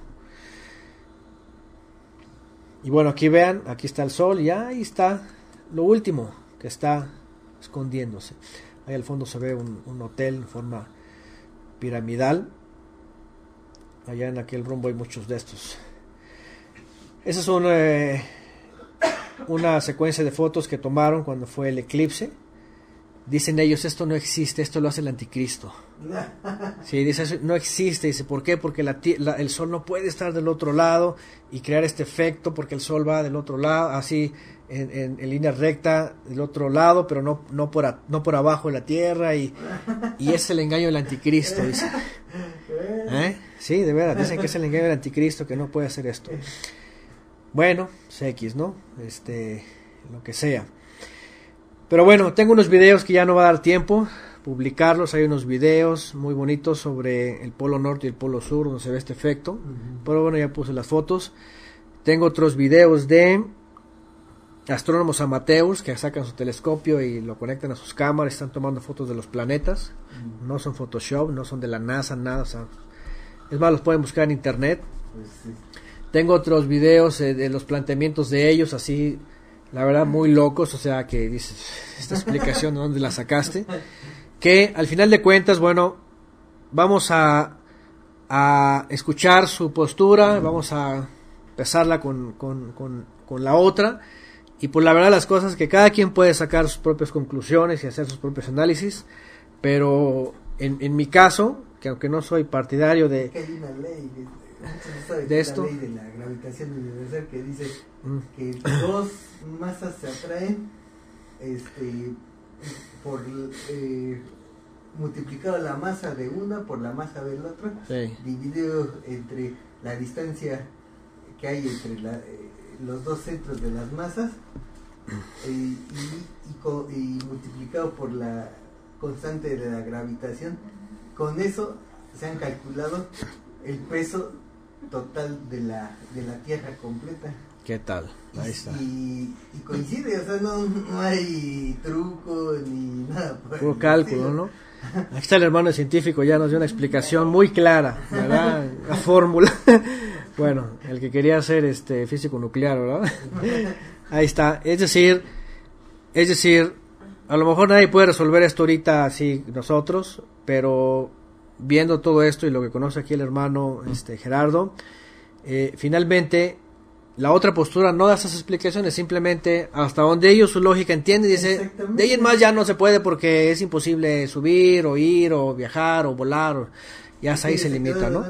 Y bueno, aquí vean, aquí está el sol y ahí está lo último que está escondiéndose. Ahí al fondo se ve un, un hotel en forma piramidal. Allá en aquel rumbo hay muchos de estos. Esa es un eh, una secuencia de fotos que tomaron cuando fue el eclipse dicen ellos, esto no existe, esto lo hace el anticristo. Sí, dice, eso no existe. Dice, ¿por qué? Porque la, la, el sol no puede estar del otro lado y crear este efecto, porque el sol va del otro lado, así en, en, en línea recta del otro lado, pero no, no, por, a, no por abajo de la tierra, y, y es el engaño del anticristo, dice. ¿Eh? Sí, de verdad, dicen que es el engaño del anticristo, que no puede hacer esto. Bueno, es X, ¿no? Este, lo que sea. Pero bueno, tengo unos videos que ya no va a dar tiempo publicarlos. Hay unos videos muy bonitos sobre el polo norte y el polo sur, donde se ve este efecto. Uh-huh. Pero bueno, ya puse las fotos. Tengo otros videos de astrónomos amateurs que sacan su telescopio y lo conectan a sus cámaras, están tomando fotos de los planetas. Uh-huh. No son Photoshop, no son de la NASA, nada. O sea, es más, los pueden buscar en internet. Pues sí. Tengo otros videos eh, de los planteamientos de ellos, así, la verdad, muy locos. O sea, que dices, esta explicación, ¿de dónde la sacaste? Que al final de cuentas, bueno, vamos a, a escuchar su postura, vamos a pesarla con, con, con, con la otra, y por la verdad las cosas que cada quien puede sacar sus propias conclusiones y hacer sus propios análisis, pero en, en mi caso, que aunque no soy partidario de, que hay una ley de, de esto, la ley de la gravitación universal que dice mm. que dos masas se atraen, este, por eh, multiplicado la masa de una por la masa del otro, sí. dividido entre la distancia que hay entre la, eh, los dos centros de las masas, eh, y, y, co, y multiplicado por la constante de la gravitación. Con eso se han calculado el peso total de la, de la Tierra completa. ¿Qué tal? Ahí está. Y, y coincide, o sea, no, no hay truco ni nada. Puro cálculo, estilo. ¿No? Aquí está el hermano científico, ya nos dio una explicación muy clara, ¿verdad? La fórmula. Bueno, el que quería ser este físico nuclear, ¿verdad? Ahí está. Es decir, es decir, a lo mejor nadie puede resolver esto ahorita así nosotros, pero viendo todo esto y lo que conoce aquí el hermano este Gerardo, eh, finalmente la otra postura no da esas explicaciones, simplemente hasta donde ellos su lógica entiende, dice, de ahí en más ya no se puede porque es imposible subir o ir o viajar o volar, o, ya hasta ahí se limita, ¿no?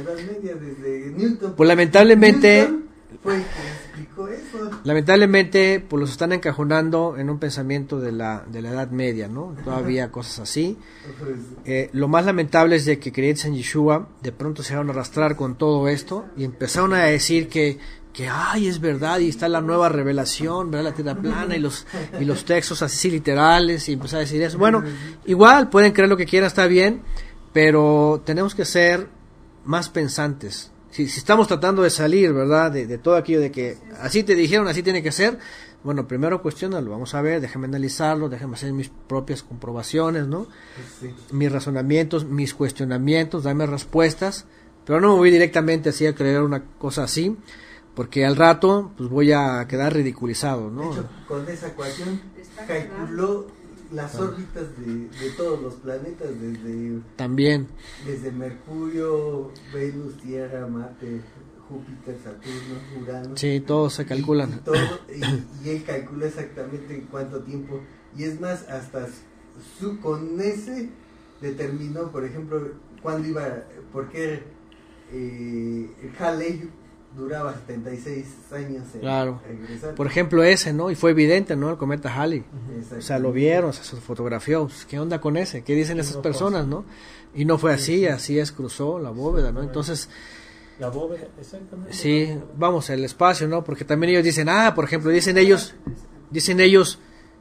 Pues lamentablemente, fue el que explicó eso. Lamentablemente, pues los están encajonando en un pensamiento de la de la Edad Media, ¿no? Todavía cosas así. Eh, lo más lamentable es de que creyentes en Yeshua de pronto se van a arrastrar con todo esto y empezaron a decir que que ay, es verdad, y está la nueva revelación, ¿verdad? La tierra plana y los y los textos así literales, y empezar a decir eso. Bueno, igual pueden creer lo que quieran, está bien, pero tenemos que ser más pensantes. Si, si estamos tratando de salir, ¿verdad? De, de todo aquello de que así te dijeron, así tiene que ser. Bueno, primero cuestiónalo, vamos a ver, déjame analizarlo, déjame hacer mis propias comprobaciones, ¿no? Sí. Mis razonamientos, mis cuestionamientos, dame respuestas, pero no me voy directamente así a creer una cosa así, porque al rato pues voy a quedar ridiculizado, ¿no? De hecho, con esa ecuación calculó las órbitas de, de todos los planetas, desde también desde Mercurio, Venus, Tierra, Marte, Júpiter, Saturno, Urano. Sí, todos se calculan. Y, y, todo, y, y él calculó exactamente en cuánto tiempo. Y es más, hasta su, con ese determinó, por ejemplo, cuándo iba, por qué eh, el Halley duraba setenta y seis años en claro. regresar. Por ejemplo ese, ¿no? Y fue evidente, ¿no? El cometa Halley. Uh-huh. O sea, lo vieron, o sea, se fotografió. ¿Qué onda con ese? ¿Qué dicen esas personas, no? Y no fue así, así es, cruzó la bóveda, ¿no? Entonces... La bóveda, exactamente. Sí, vamos, el espacio, ¿no? Porque también ellos dicen, ah, por ejemplo, dicen ellos, dicen ellos,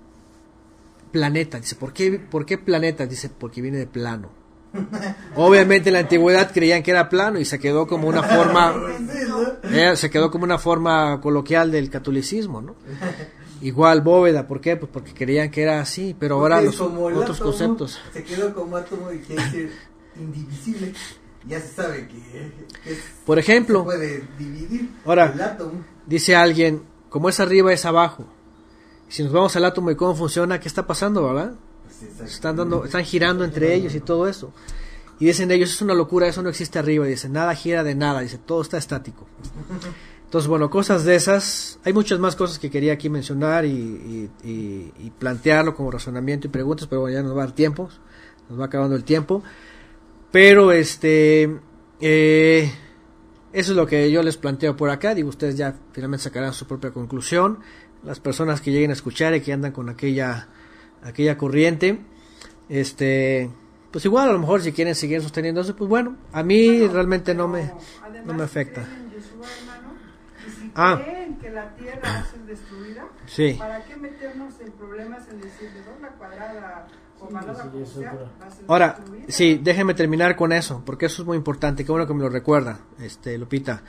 planeta. Dice, ¿por qué, por qué planeta? Dice, porque viene de plano. Obviamente en la antigüedad creían que era plano y se quedó como una forma eh, se quedó como una forma coloquial del catolicismo, ¿no? Igual bóveda, ¿por qué? Pues porque creían que era así, pero porque ahora los otros átomo, conceptos se quedó como átomo y quiere decir indivisible, ya se sabe que, que es, por ejemplo se puede dividir ahora, el átomo. Dice alguien, como es arriba es abajo, si nos vamos al átomo y cómo funciona, ¿qué está pasando, verdad? Están dando, están girando entre ellos y todo eso. Y dicen ellos, es una locura, eso no existe arriba. Dicen, nada gira de nada, dice, todo está estático. Entonces, bueno, cosas de esas. Hay muchas más cosas que quería aquí mencionar y, y, y, y plantearlo como razonamiento y preguntas, pero bueno, ya nos va a dar tiempo, nos va acabando el tiempo. Pero este, eh, eso es lo que yo les planteo por acá. Digo, ustedes ya finalmente sacarán su propia conclusión. Las personas que lleguen a escuchar y que andan con aquella, aquella corriente, este, pues igual a lo mejor si quieren seguir sosteniendo eso, pues bueno, a mí Bueno, realmente no me, además, no me afecta. Si creen en Yeshua, hermano, y si Ah. creen que la tierra va a ser destruida, Sí. ¿para qué meternos en problemas en decir de dos la cuadrada o cuadrada sí, como eso, sea, pero- va a ser Ahora, destruida? sí, déjenme terminar con eso, porque eso es muy importante, qué bueno que me lo recuerda, este, Lupita.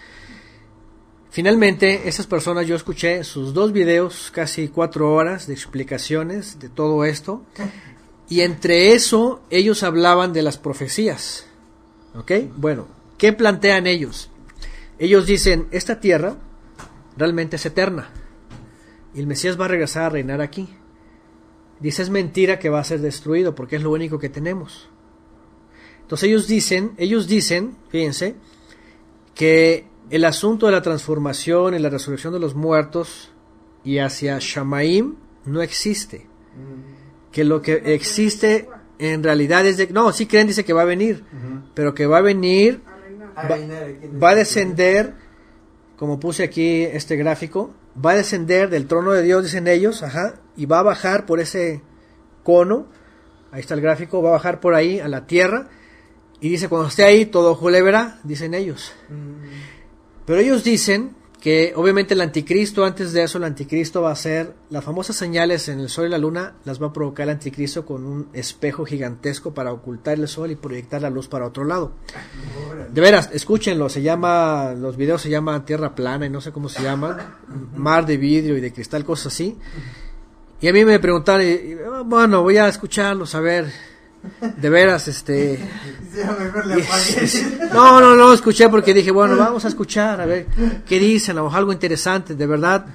Finalmente, esas personas, yo escuché sus dos videos, casi cuatro horas de explicaciones de todo esto, y entre eso, ellos hablaban de las profecías, ¿ok? Bueno, ¿qué plantean ellos? Ellos dicen, esta tierra realmente es eterna, y el Mesías va a regresar a reinar aquí. Dice, es mentira que va a ser destruido, porque es lo único que tenemos. Entonces ellos dicen, ellos dicen, fíjense, que el asunto de la transformación y la resurrección de los muertos y hacia Shamaim no existe. Que lo que existe en realidad es de... No, sí creen, dice que va a venir, pero que va a venir, A reinar. A va, reinar aquí en va a este descender, como puse aquí este gráfico, va a descender del trono de Dios, dicen ellos, ajá, y va a bajar por ese cono, ahí está el gráfico, va a bajar por ahí a la tierra, y dice, cuando esté ahí, todo ojo le verá, dicen ellos. Mm, Pero ellos dicen que obviamente el anticristo, antes de eso el anticristo va a hacer las famosas señales en el sol y la luna, las va a provocar el anticristo con un espejo gigantesco para ocultar el sol y proyectar la luz para otro lado. órale. De veras, escúchenlo, se llama, los videos se llaman Tierra Plana y no sé cómo se llaman, mar de vidrio y de cristal, cosas así. Y a mí me preguntaron, y, y, bueno, voy a escucharlos, a ver, de veras, este... Ya mejor le apagué. No, no, no, escuché porque dije, bueno, vamos a escuchar, a ver qué dicen, o algo interesante, de verdad.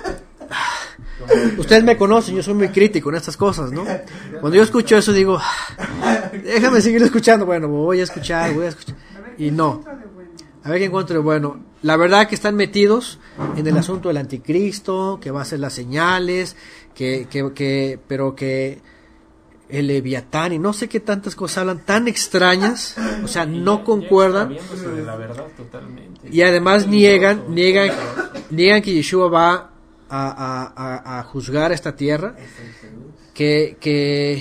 Ustedes me conocen, yo soy muy crítico en estas cosas, ¿no? Cuando yo escucho eso digo, déjame seguir escuchando, bueno, voy a escuchar, voy a escuchar. A ver, Y ¿qué no, encuentra de bueno? a ver qué encuentro de bueno. La verdad que están metidos en el asunto del anticristo, que va a hacer las señales, que, que, que, pero que el Leviatán y no sé qué tantas cosas hablan tan extrañas, o sea, Y no ya- concuerdan. ya extraviándose de la verdad totalmente. Y además Peligroso, niegan, muy niegan, peligroso. niegan que Yeshua va a, a, a, a juzgar esta tierra, que, que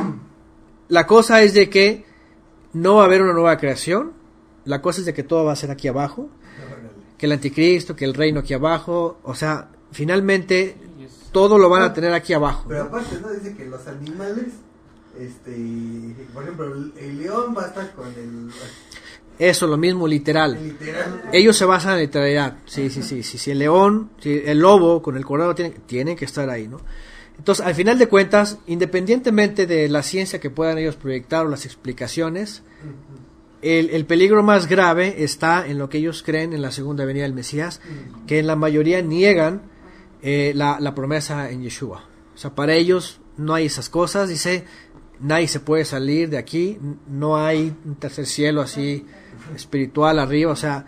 la cosa es de que no va a haber una nueva creación, la cosa es de que todo va a ser aquí abajo, que el anticristo, que el reino aquí abajo, o sea, finalmente Y es- todo lo van a tener aquí abajo. Pero aparte, ¿no? Dice que los animales, este, por ejemplo, el, el león va a estar con el, Eso, lo mismo, literal. el literal. Ellos se basan en la literalidad. Sí, sí, sí, sí, sí, el león, sí, el lobo con el cordero tienen, tienen que estar ahí, ¿no? Entonces, al final de cuentas, independientemente de la ciencia que puedan ellos proyectar o las explicaciones, el, el peligro más grave está en lo que ellos creen en la segunda venida del Mesías, que en la mayoría niegan eh, la, la promesa en Yeshua. O sea, para ellos no hay esas cosas, dice, nadie se puede salir de aquí, n- no hay un tercer cielo así espiritual arriba, o sea,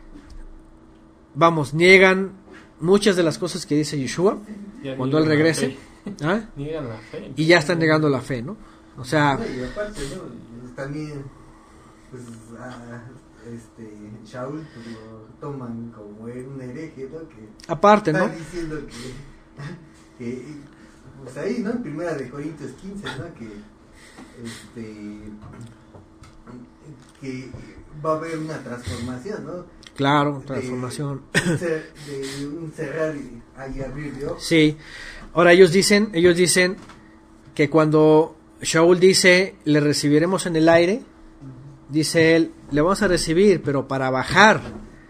vamos, niegan muchas de las cosas que dice Yeshua ya cuando él niegan la regrese, fe. ¿ah? Niegan la fe. Y ya están negando la fe, ¿no? O sea, No, y aparte, ¿no? Pues también, pues, a, este, Shaul pues, lo toman como un hereje, ¿no? Que aparte, ¿no? está diciendo que, que, pues ahí, ¿no? En primera de Corintios quince, ¿no? Que, este, que va a haber una transformación, ¿no? Claro, De- transformación. un cer- de un cerrar y, y abrir de ojos. Sí. Ahora ellos dicen, ellos dicen que cuando Shaul dice, le recibiremos en el aire, dice él, le vamos a recibir, pero para bajar.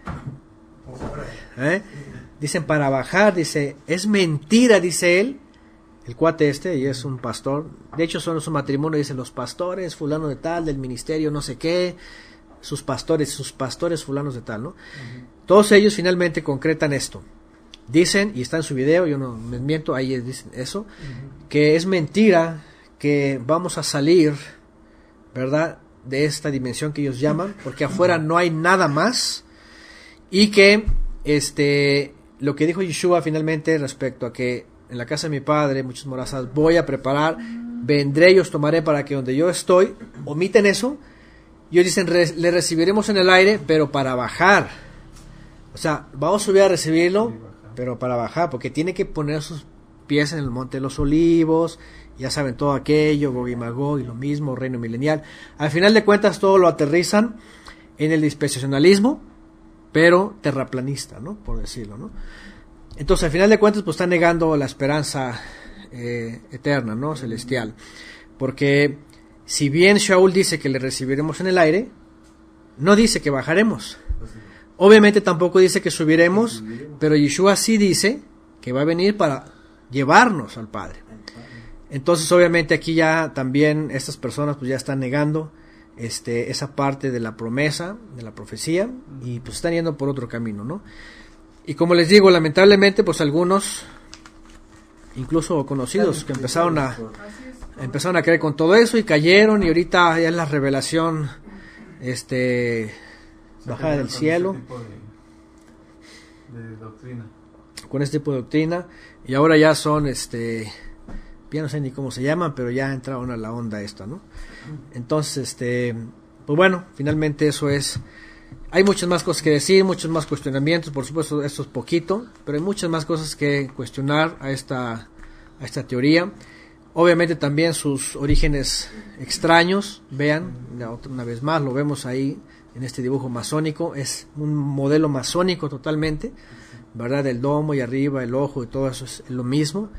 ¿Eh? Dicen para bajar, dice, es mentira, dice él, el cuate este, y es un pastor. De hecho, son su matrimonio, dicen los pastores, fulano de tal, del ministerio, no sé qué, sus pastores, sus pastores, fulanos de tal, ¿no? Todos ellos finalmente concretan esto. Dicen, y está en su video, yo no me miento, ahí dicen eso, que es mentira que vamos a salir, ¿verdad?, de esta dimensión que ellos llaman, porque afuera no hay nada más, y que este, lo que dijo Yeshua finalmente respecto a que en la casa de mi padre, muchas moradas voy a preparar, vendré y os tomaré para que donde yo estoy, omiten eso, y ellos dicen, re, le recibiremos en el aire, pero para bajar. O sea, vamos a subir a recibirlo, pero para bajar, porque tiene que poner sus pies en el monte de los olivos, ya saben todo aquello, Gog y Magog y lo mismo, reino milenial. Al final de cuentas todo lo aterrizan en el dispensacionalismo, pero terraplanista, ¿no? Por decirlo, ¿no? Entonces, al final de cuentas, pues están negando la esperanza eh, eterna, ¿no? Celestial. Porque si bien Shaul dice que le recibiremos en el aire, no dice que bajaremos. Obviamente tampoco dice que subiremos, pero Yeshua sí dice que va a venir para llevarnos al Padre. Entonces, obviamente aquí ya también estas personas pues ya están negando este esa parte de la promesa, de la profecía, y pues están yendo por otro camino, ¿no? Y como les digo, lamentablemente, pues algunos, incluso conocidos, que empezaron a empezaron a creer con todo eso y cayeron, y ahorita ya es la revelación este bajada del cielo Con este tipo de, de doctrina. con este tipo de doctrina, y ahora ya son este ya no sé ni cómo se llaman, pero ya entraron a la onda esta, ¿no? Entonces, este pues bueno, finalmente eso es. Hay muchas más cosas que decir, muchos más cuestionamientos, por supuesto esto es poquito, pero hay muchas más cosas que cuestionar a esta, a esta teoría. Obviamente también sus orígenes extraños, vean, una vez más lo vemos ahí en este dibujo masónico, es un modelo masónico totalmente, ¿verdad? El domo y arriba, el ojo y todo eso es lo mismo.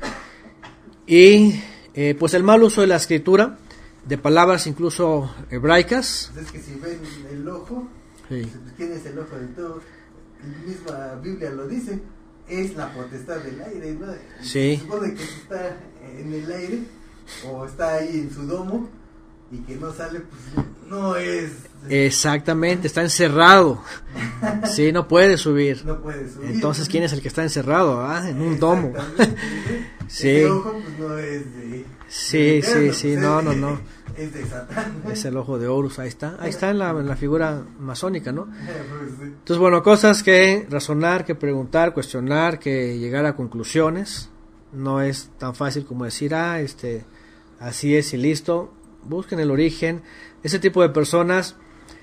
Y eh, pues el mal uso de la escritura, de palabras incluso hebraicas. Es que si ven el ojo, Sí. ¿quién es el ojo de todo? La misma Biblia lo dice, es la potestad del aire, ¿no? Sí. Se supone que está en el aire o está ahí en su domo y que no sale, pues no es. Exactamente, está encerrado. Sí, no puede subir. No puede subir. Entonces, ¿quién es el que está encerrado? Ah, en un domo. Sí. Ese ojo pues no es de. Sí, de sí, Eterno, sí, pues, no, es no, de- no. Es de Satán. Es el ojo de Horus, ahí está. Ahí está en la, en la figura masónica, ¿no? Pues, sí. Entonces, bueno, cosas que razonar, que preguntar, cuestionar, que llegar a conclusiones. No es tan fácil como decir, ah, este, así es y listo. Busquen el origen. Ese tipo de personas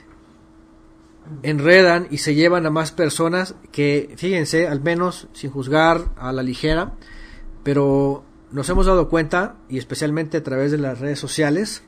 enredan y se llevan a más personas que, fíjense, al menos sin juzgar a la ligera, pero nos hemos dado cuenta, y especialmente a través de las redes sociales,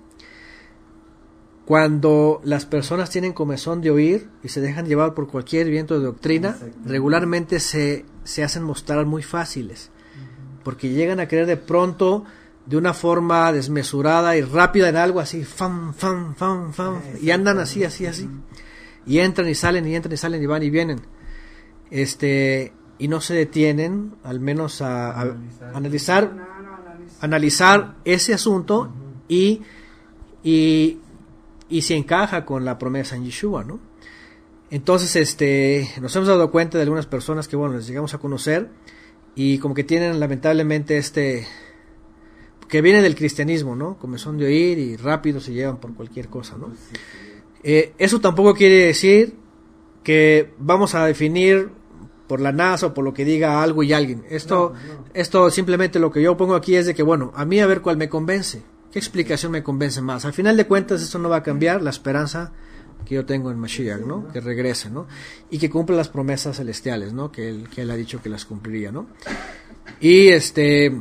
cuando las personas tienen comezón de oír y se dejan llevar por cualquier viento de doctrina, regularmente se, se hacen mostrar muy fáciles, porque llegan a creer de pronto de una forma desmesurada y rápida en algo así, fam, fam, fam, fam, y andan así, así, así, y entran y salen, y entran y salen, y van y vienen, este, y no se detienen, al menos a, a Analizar. analizar, No, no, analiza. analizar ese asunto y, y, y si encaja con la promesa en Yeshua, ¿no? Entonces, este, nos hemos dado cuenta de algunas personas que, bueno, les llegamos a conocer y como que tienen lamentablemente este, que viene del cristianismo, ¿no? Comezón de oír y rápido se llevan por cualquier cosa, ¿no? Eh, eso tampoco quiere decir que vamos a definir por la NASA o por lo que diga algo y alguien. Esto, No, no. esto simplemente lo que yo pongo aquí es de que, bueno, a mí a ver cuál me convence. ¿Qué explicación me convence más? Al final de cuentas esto no va a cambiar la esperanza que yo tengo en Mashiach, ¿no? Que regrese, ¿no? Y que cumpla las promesas celestiales, ¿no? Que él, que él ha dicho que las cumpliría, ¿no? Y este...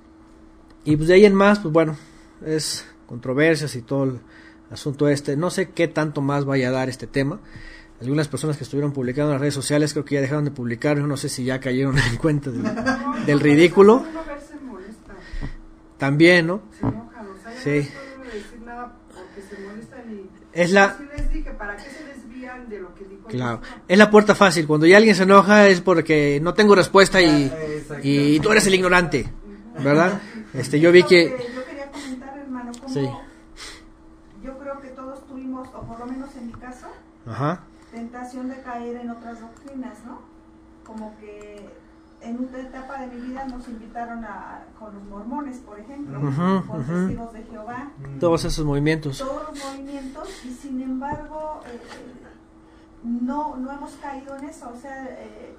Y pues de ahí en más, pues bueno, es controversias y todo el asunto este. No sé qué tanto más vaya a dar este tema. Algunas personas que estuvieron publicando en las redes sociales creo que ya dejaron de publicar. Yo no sé si ya cayeron en cuenta del, del ridículo. Uno ver se molesta, También, ¿no? se enojan, o sea, Sí. ya no puedo decir nada porque se molestan y Es la- así les dije, ¿para qué se desvían de lo que dijo Claro. Yeshua? Es la puerta fácil. Cuando ya alguien se enoja es porque no tengo respuesta y, y tú eres el ignorante, ¿verdad? Este, yo vi Lo que... Yo quería comentar, hermano, como Sí. yo creo que todos tuvimos, o por lo menos en mi caso, Ajá. tentación de caer en otras doctrinas, ¿no? Como que en una etapa de mi vida nos invitaron a con los mormones, por ejemplo, Ujú, con ujú. testigos de Jehová, Todos esos movimientos. todos los movimientos, y sin embargo eh, no, no hemos caído en eso, o sea, eh,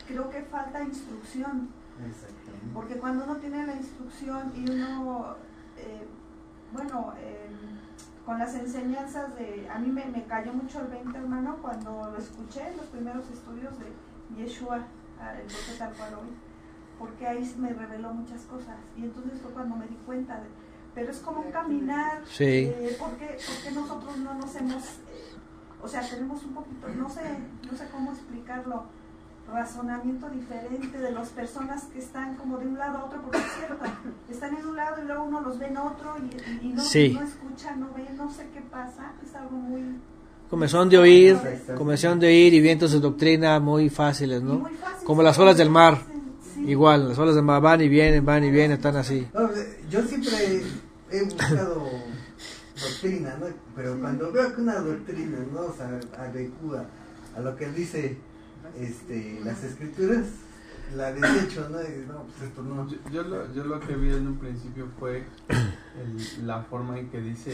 creo que falta instrucción. Exactamente. Porque cuando uno tiene la instrucción y uno, eh, bueno, eh, con las enseñanzas de, a mí me, me cayó mucho el veinte, hermano, cuando lo escuché en los primeros estudios de Yeshua, el Dios tal cual hoy, porque ahí me reveló muchas cosas, y entonces fue cuando me di cuenta de, pero es como un caminar, Sí. eh, porque, porque nosotros no nos hemos, eh, o sea, tenemos un poquito, no sé, no sé cómo explicarlo, razonamiento diferente de las personas que están como de un lado a otro, porque es cierto, están en un lado y luego uno los ve en otro y, y no, Sí. no escucha, no ve, no sé qué pasa, es algo muy... Comezón de oír, comezón de oír y vientos de doctrina muy fáciles, ¿no? muy fácil, Como las olas del mar, sí. igual, las olas del mar van y vienen, van y vienen, están así. No, yo siempre he buscado doctrina, ¿no? Pero cuando veo que una doctrina no se adecua a lo que dice este, las escrituras, la desecho, ¿no? Y, no, pues esto no. Yo, yo, lo, yo lo que vi en un principio fue el, la forma en que dice,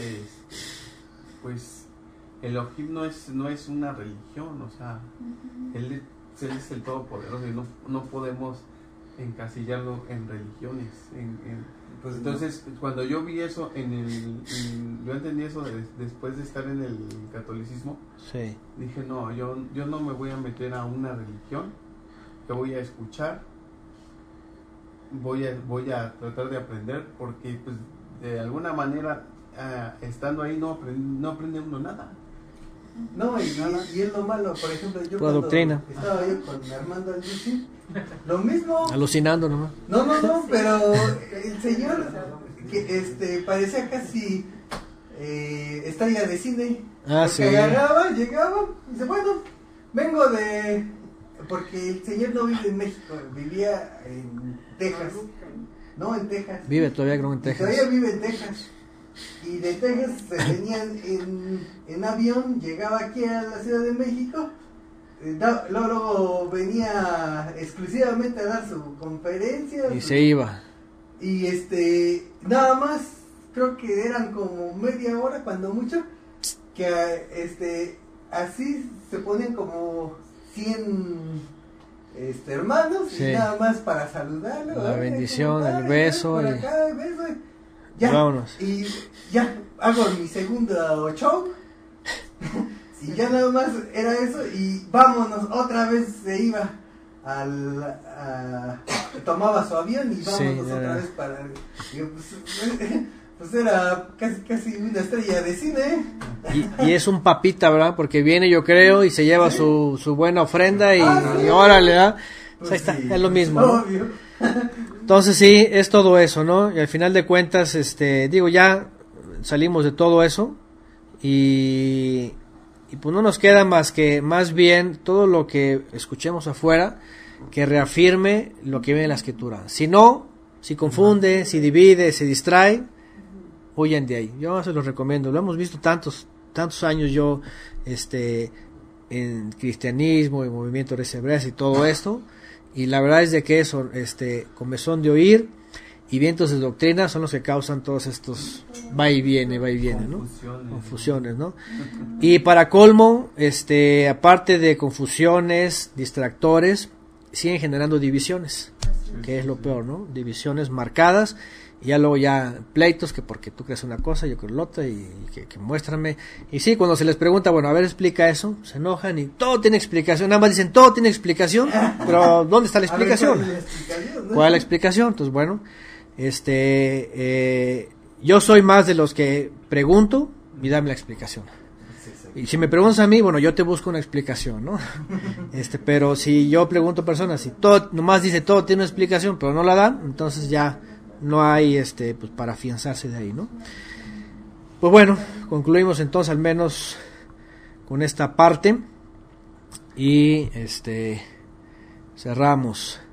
pues, Elohim no es, no es una religión, o sea, él, es- él es el Todopoderoso y no, no podemos encasillarlo en religiones. En, en- Pues no. entonces, cuando yo vi eso, en el, en- yo entendí eso de- después de estar en el catolicismo, Sí. dije, no, yo, yo no me voy a meter a una religión, que voy a escuchar, voy a, voy a tratar de aprender, porque pues de alguna manera, ah, estando ahí no, aprend, no aprende uno nada. No, y, y, y es lo malo, por ejemplo, yo Pura cuando doctrina. estaba yo con Armando Alducin, lo mismo. Alucinando nomás. No, no, no, pero el señor que este parecía casi eh, estrella de cine. Ah, porque sí. agarraba, llegaba, y dice, bueno, vengo de... Porque el señor no vive en México, vivía en Texas. No, en Texas. Vive todavía creo en Y Texas. Todavía vive en Texas. Y de Texas se venían en, en avión, llegaba aquí a la Ciudad de México. eh, da- Luego, luego venía exclusivamente a dar su conferencia. Y su- se iba. y este, nada más, creo que eran como media hora, cuando mucho, que este, así se ponen como cien este, hermanos, Sí. y nada más para saludarlo. La "Oye, bendición, ¿cómo el estás? beso Por y- acá, el beso", y ya, Vámonos. y ya, hago mi segundo show, y ya nada más era eso, y vámonos, otra vez se iba. Al, a- tomaba su avión y vámonos Sí, otra era- vez para y pues, pues era casi casi una estrella de cine. Y, y es un papita, ¿verdad? Porque viene, yo creo, y se lleva su, su buena ofrenda y, Ah, sí. y órale, ¿verdad? Pues Pues ahí está, sí, es lo mismo, ¿no? obvio. Entonces sí, es todo eso, ¿no? Y al final de cuentas, este, digo, ya salimos de todo eso y, y pues no nos queda más que, más bien, todo lo que escuchemos afuera, que reafirme lo que viene en la escritura. Si no, si confunde, si divide, se distrae, huyan de ahí. Yo se los recomiendo. Lo hemos visto tantos, tantos años yo, este, en cristianismo, en movimiento hebreos y todo esto. Y la verdad es de que eso, este, comezón de oír y vientos de doctrina son los que causan todos estos va y viene, va y viene, ¿no? Confusiones. Confusiones, ¿no? Y para colmo, este, aparte de confusiones, distractores, siguen generando divisiones, que es lo peor, ¿no? Divisiones marcadas, y ya luego ya pleitos, que porque tú crees una cosa, yo creo la otra, y, y que, que muéstrame. Y sí, cuando se les pregunta, bueno, a ver, explica eso, se enojan y todo tiene explicación, nada más dicen, todo tiene explicación, pero ¿dónde está la A ver, explicación? ¿cuál es la explicación, no? ¿Cuál es la explicación? Entonces, bueno, este, eh, yo soy más de los que pregunto y dame la explicación. Sí, sí. Y si me preguntas a mí, bueno, yo te busco una explicación, ¿no? Este, pero si yo pregunto a personas, si todo, nomás dice todo tiene una explicación, pero no la dan, entonces ya no hay, este, pues para afianzarse de ahí, ¿no? Pues bueno, concluimos entonces al menos con esta parte y, este, cerramos.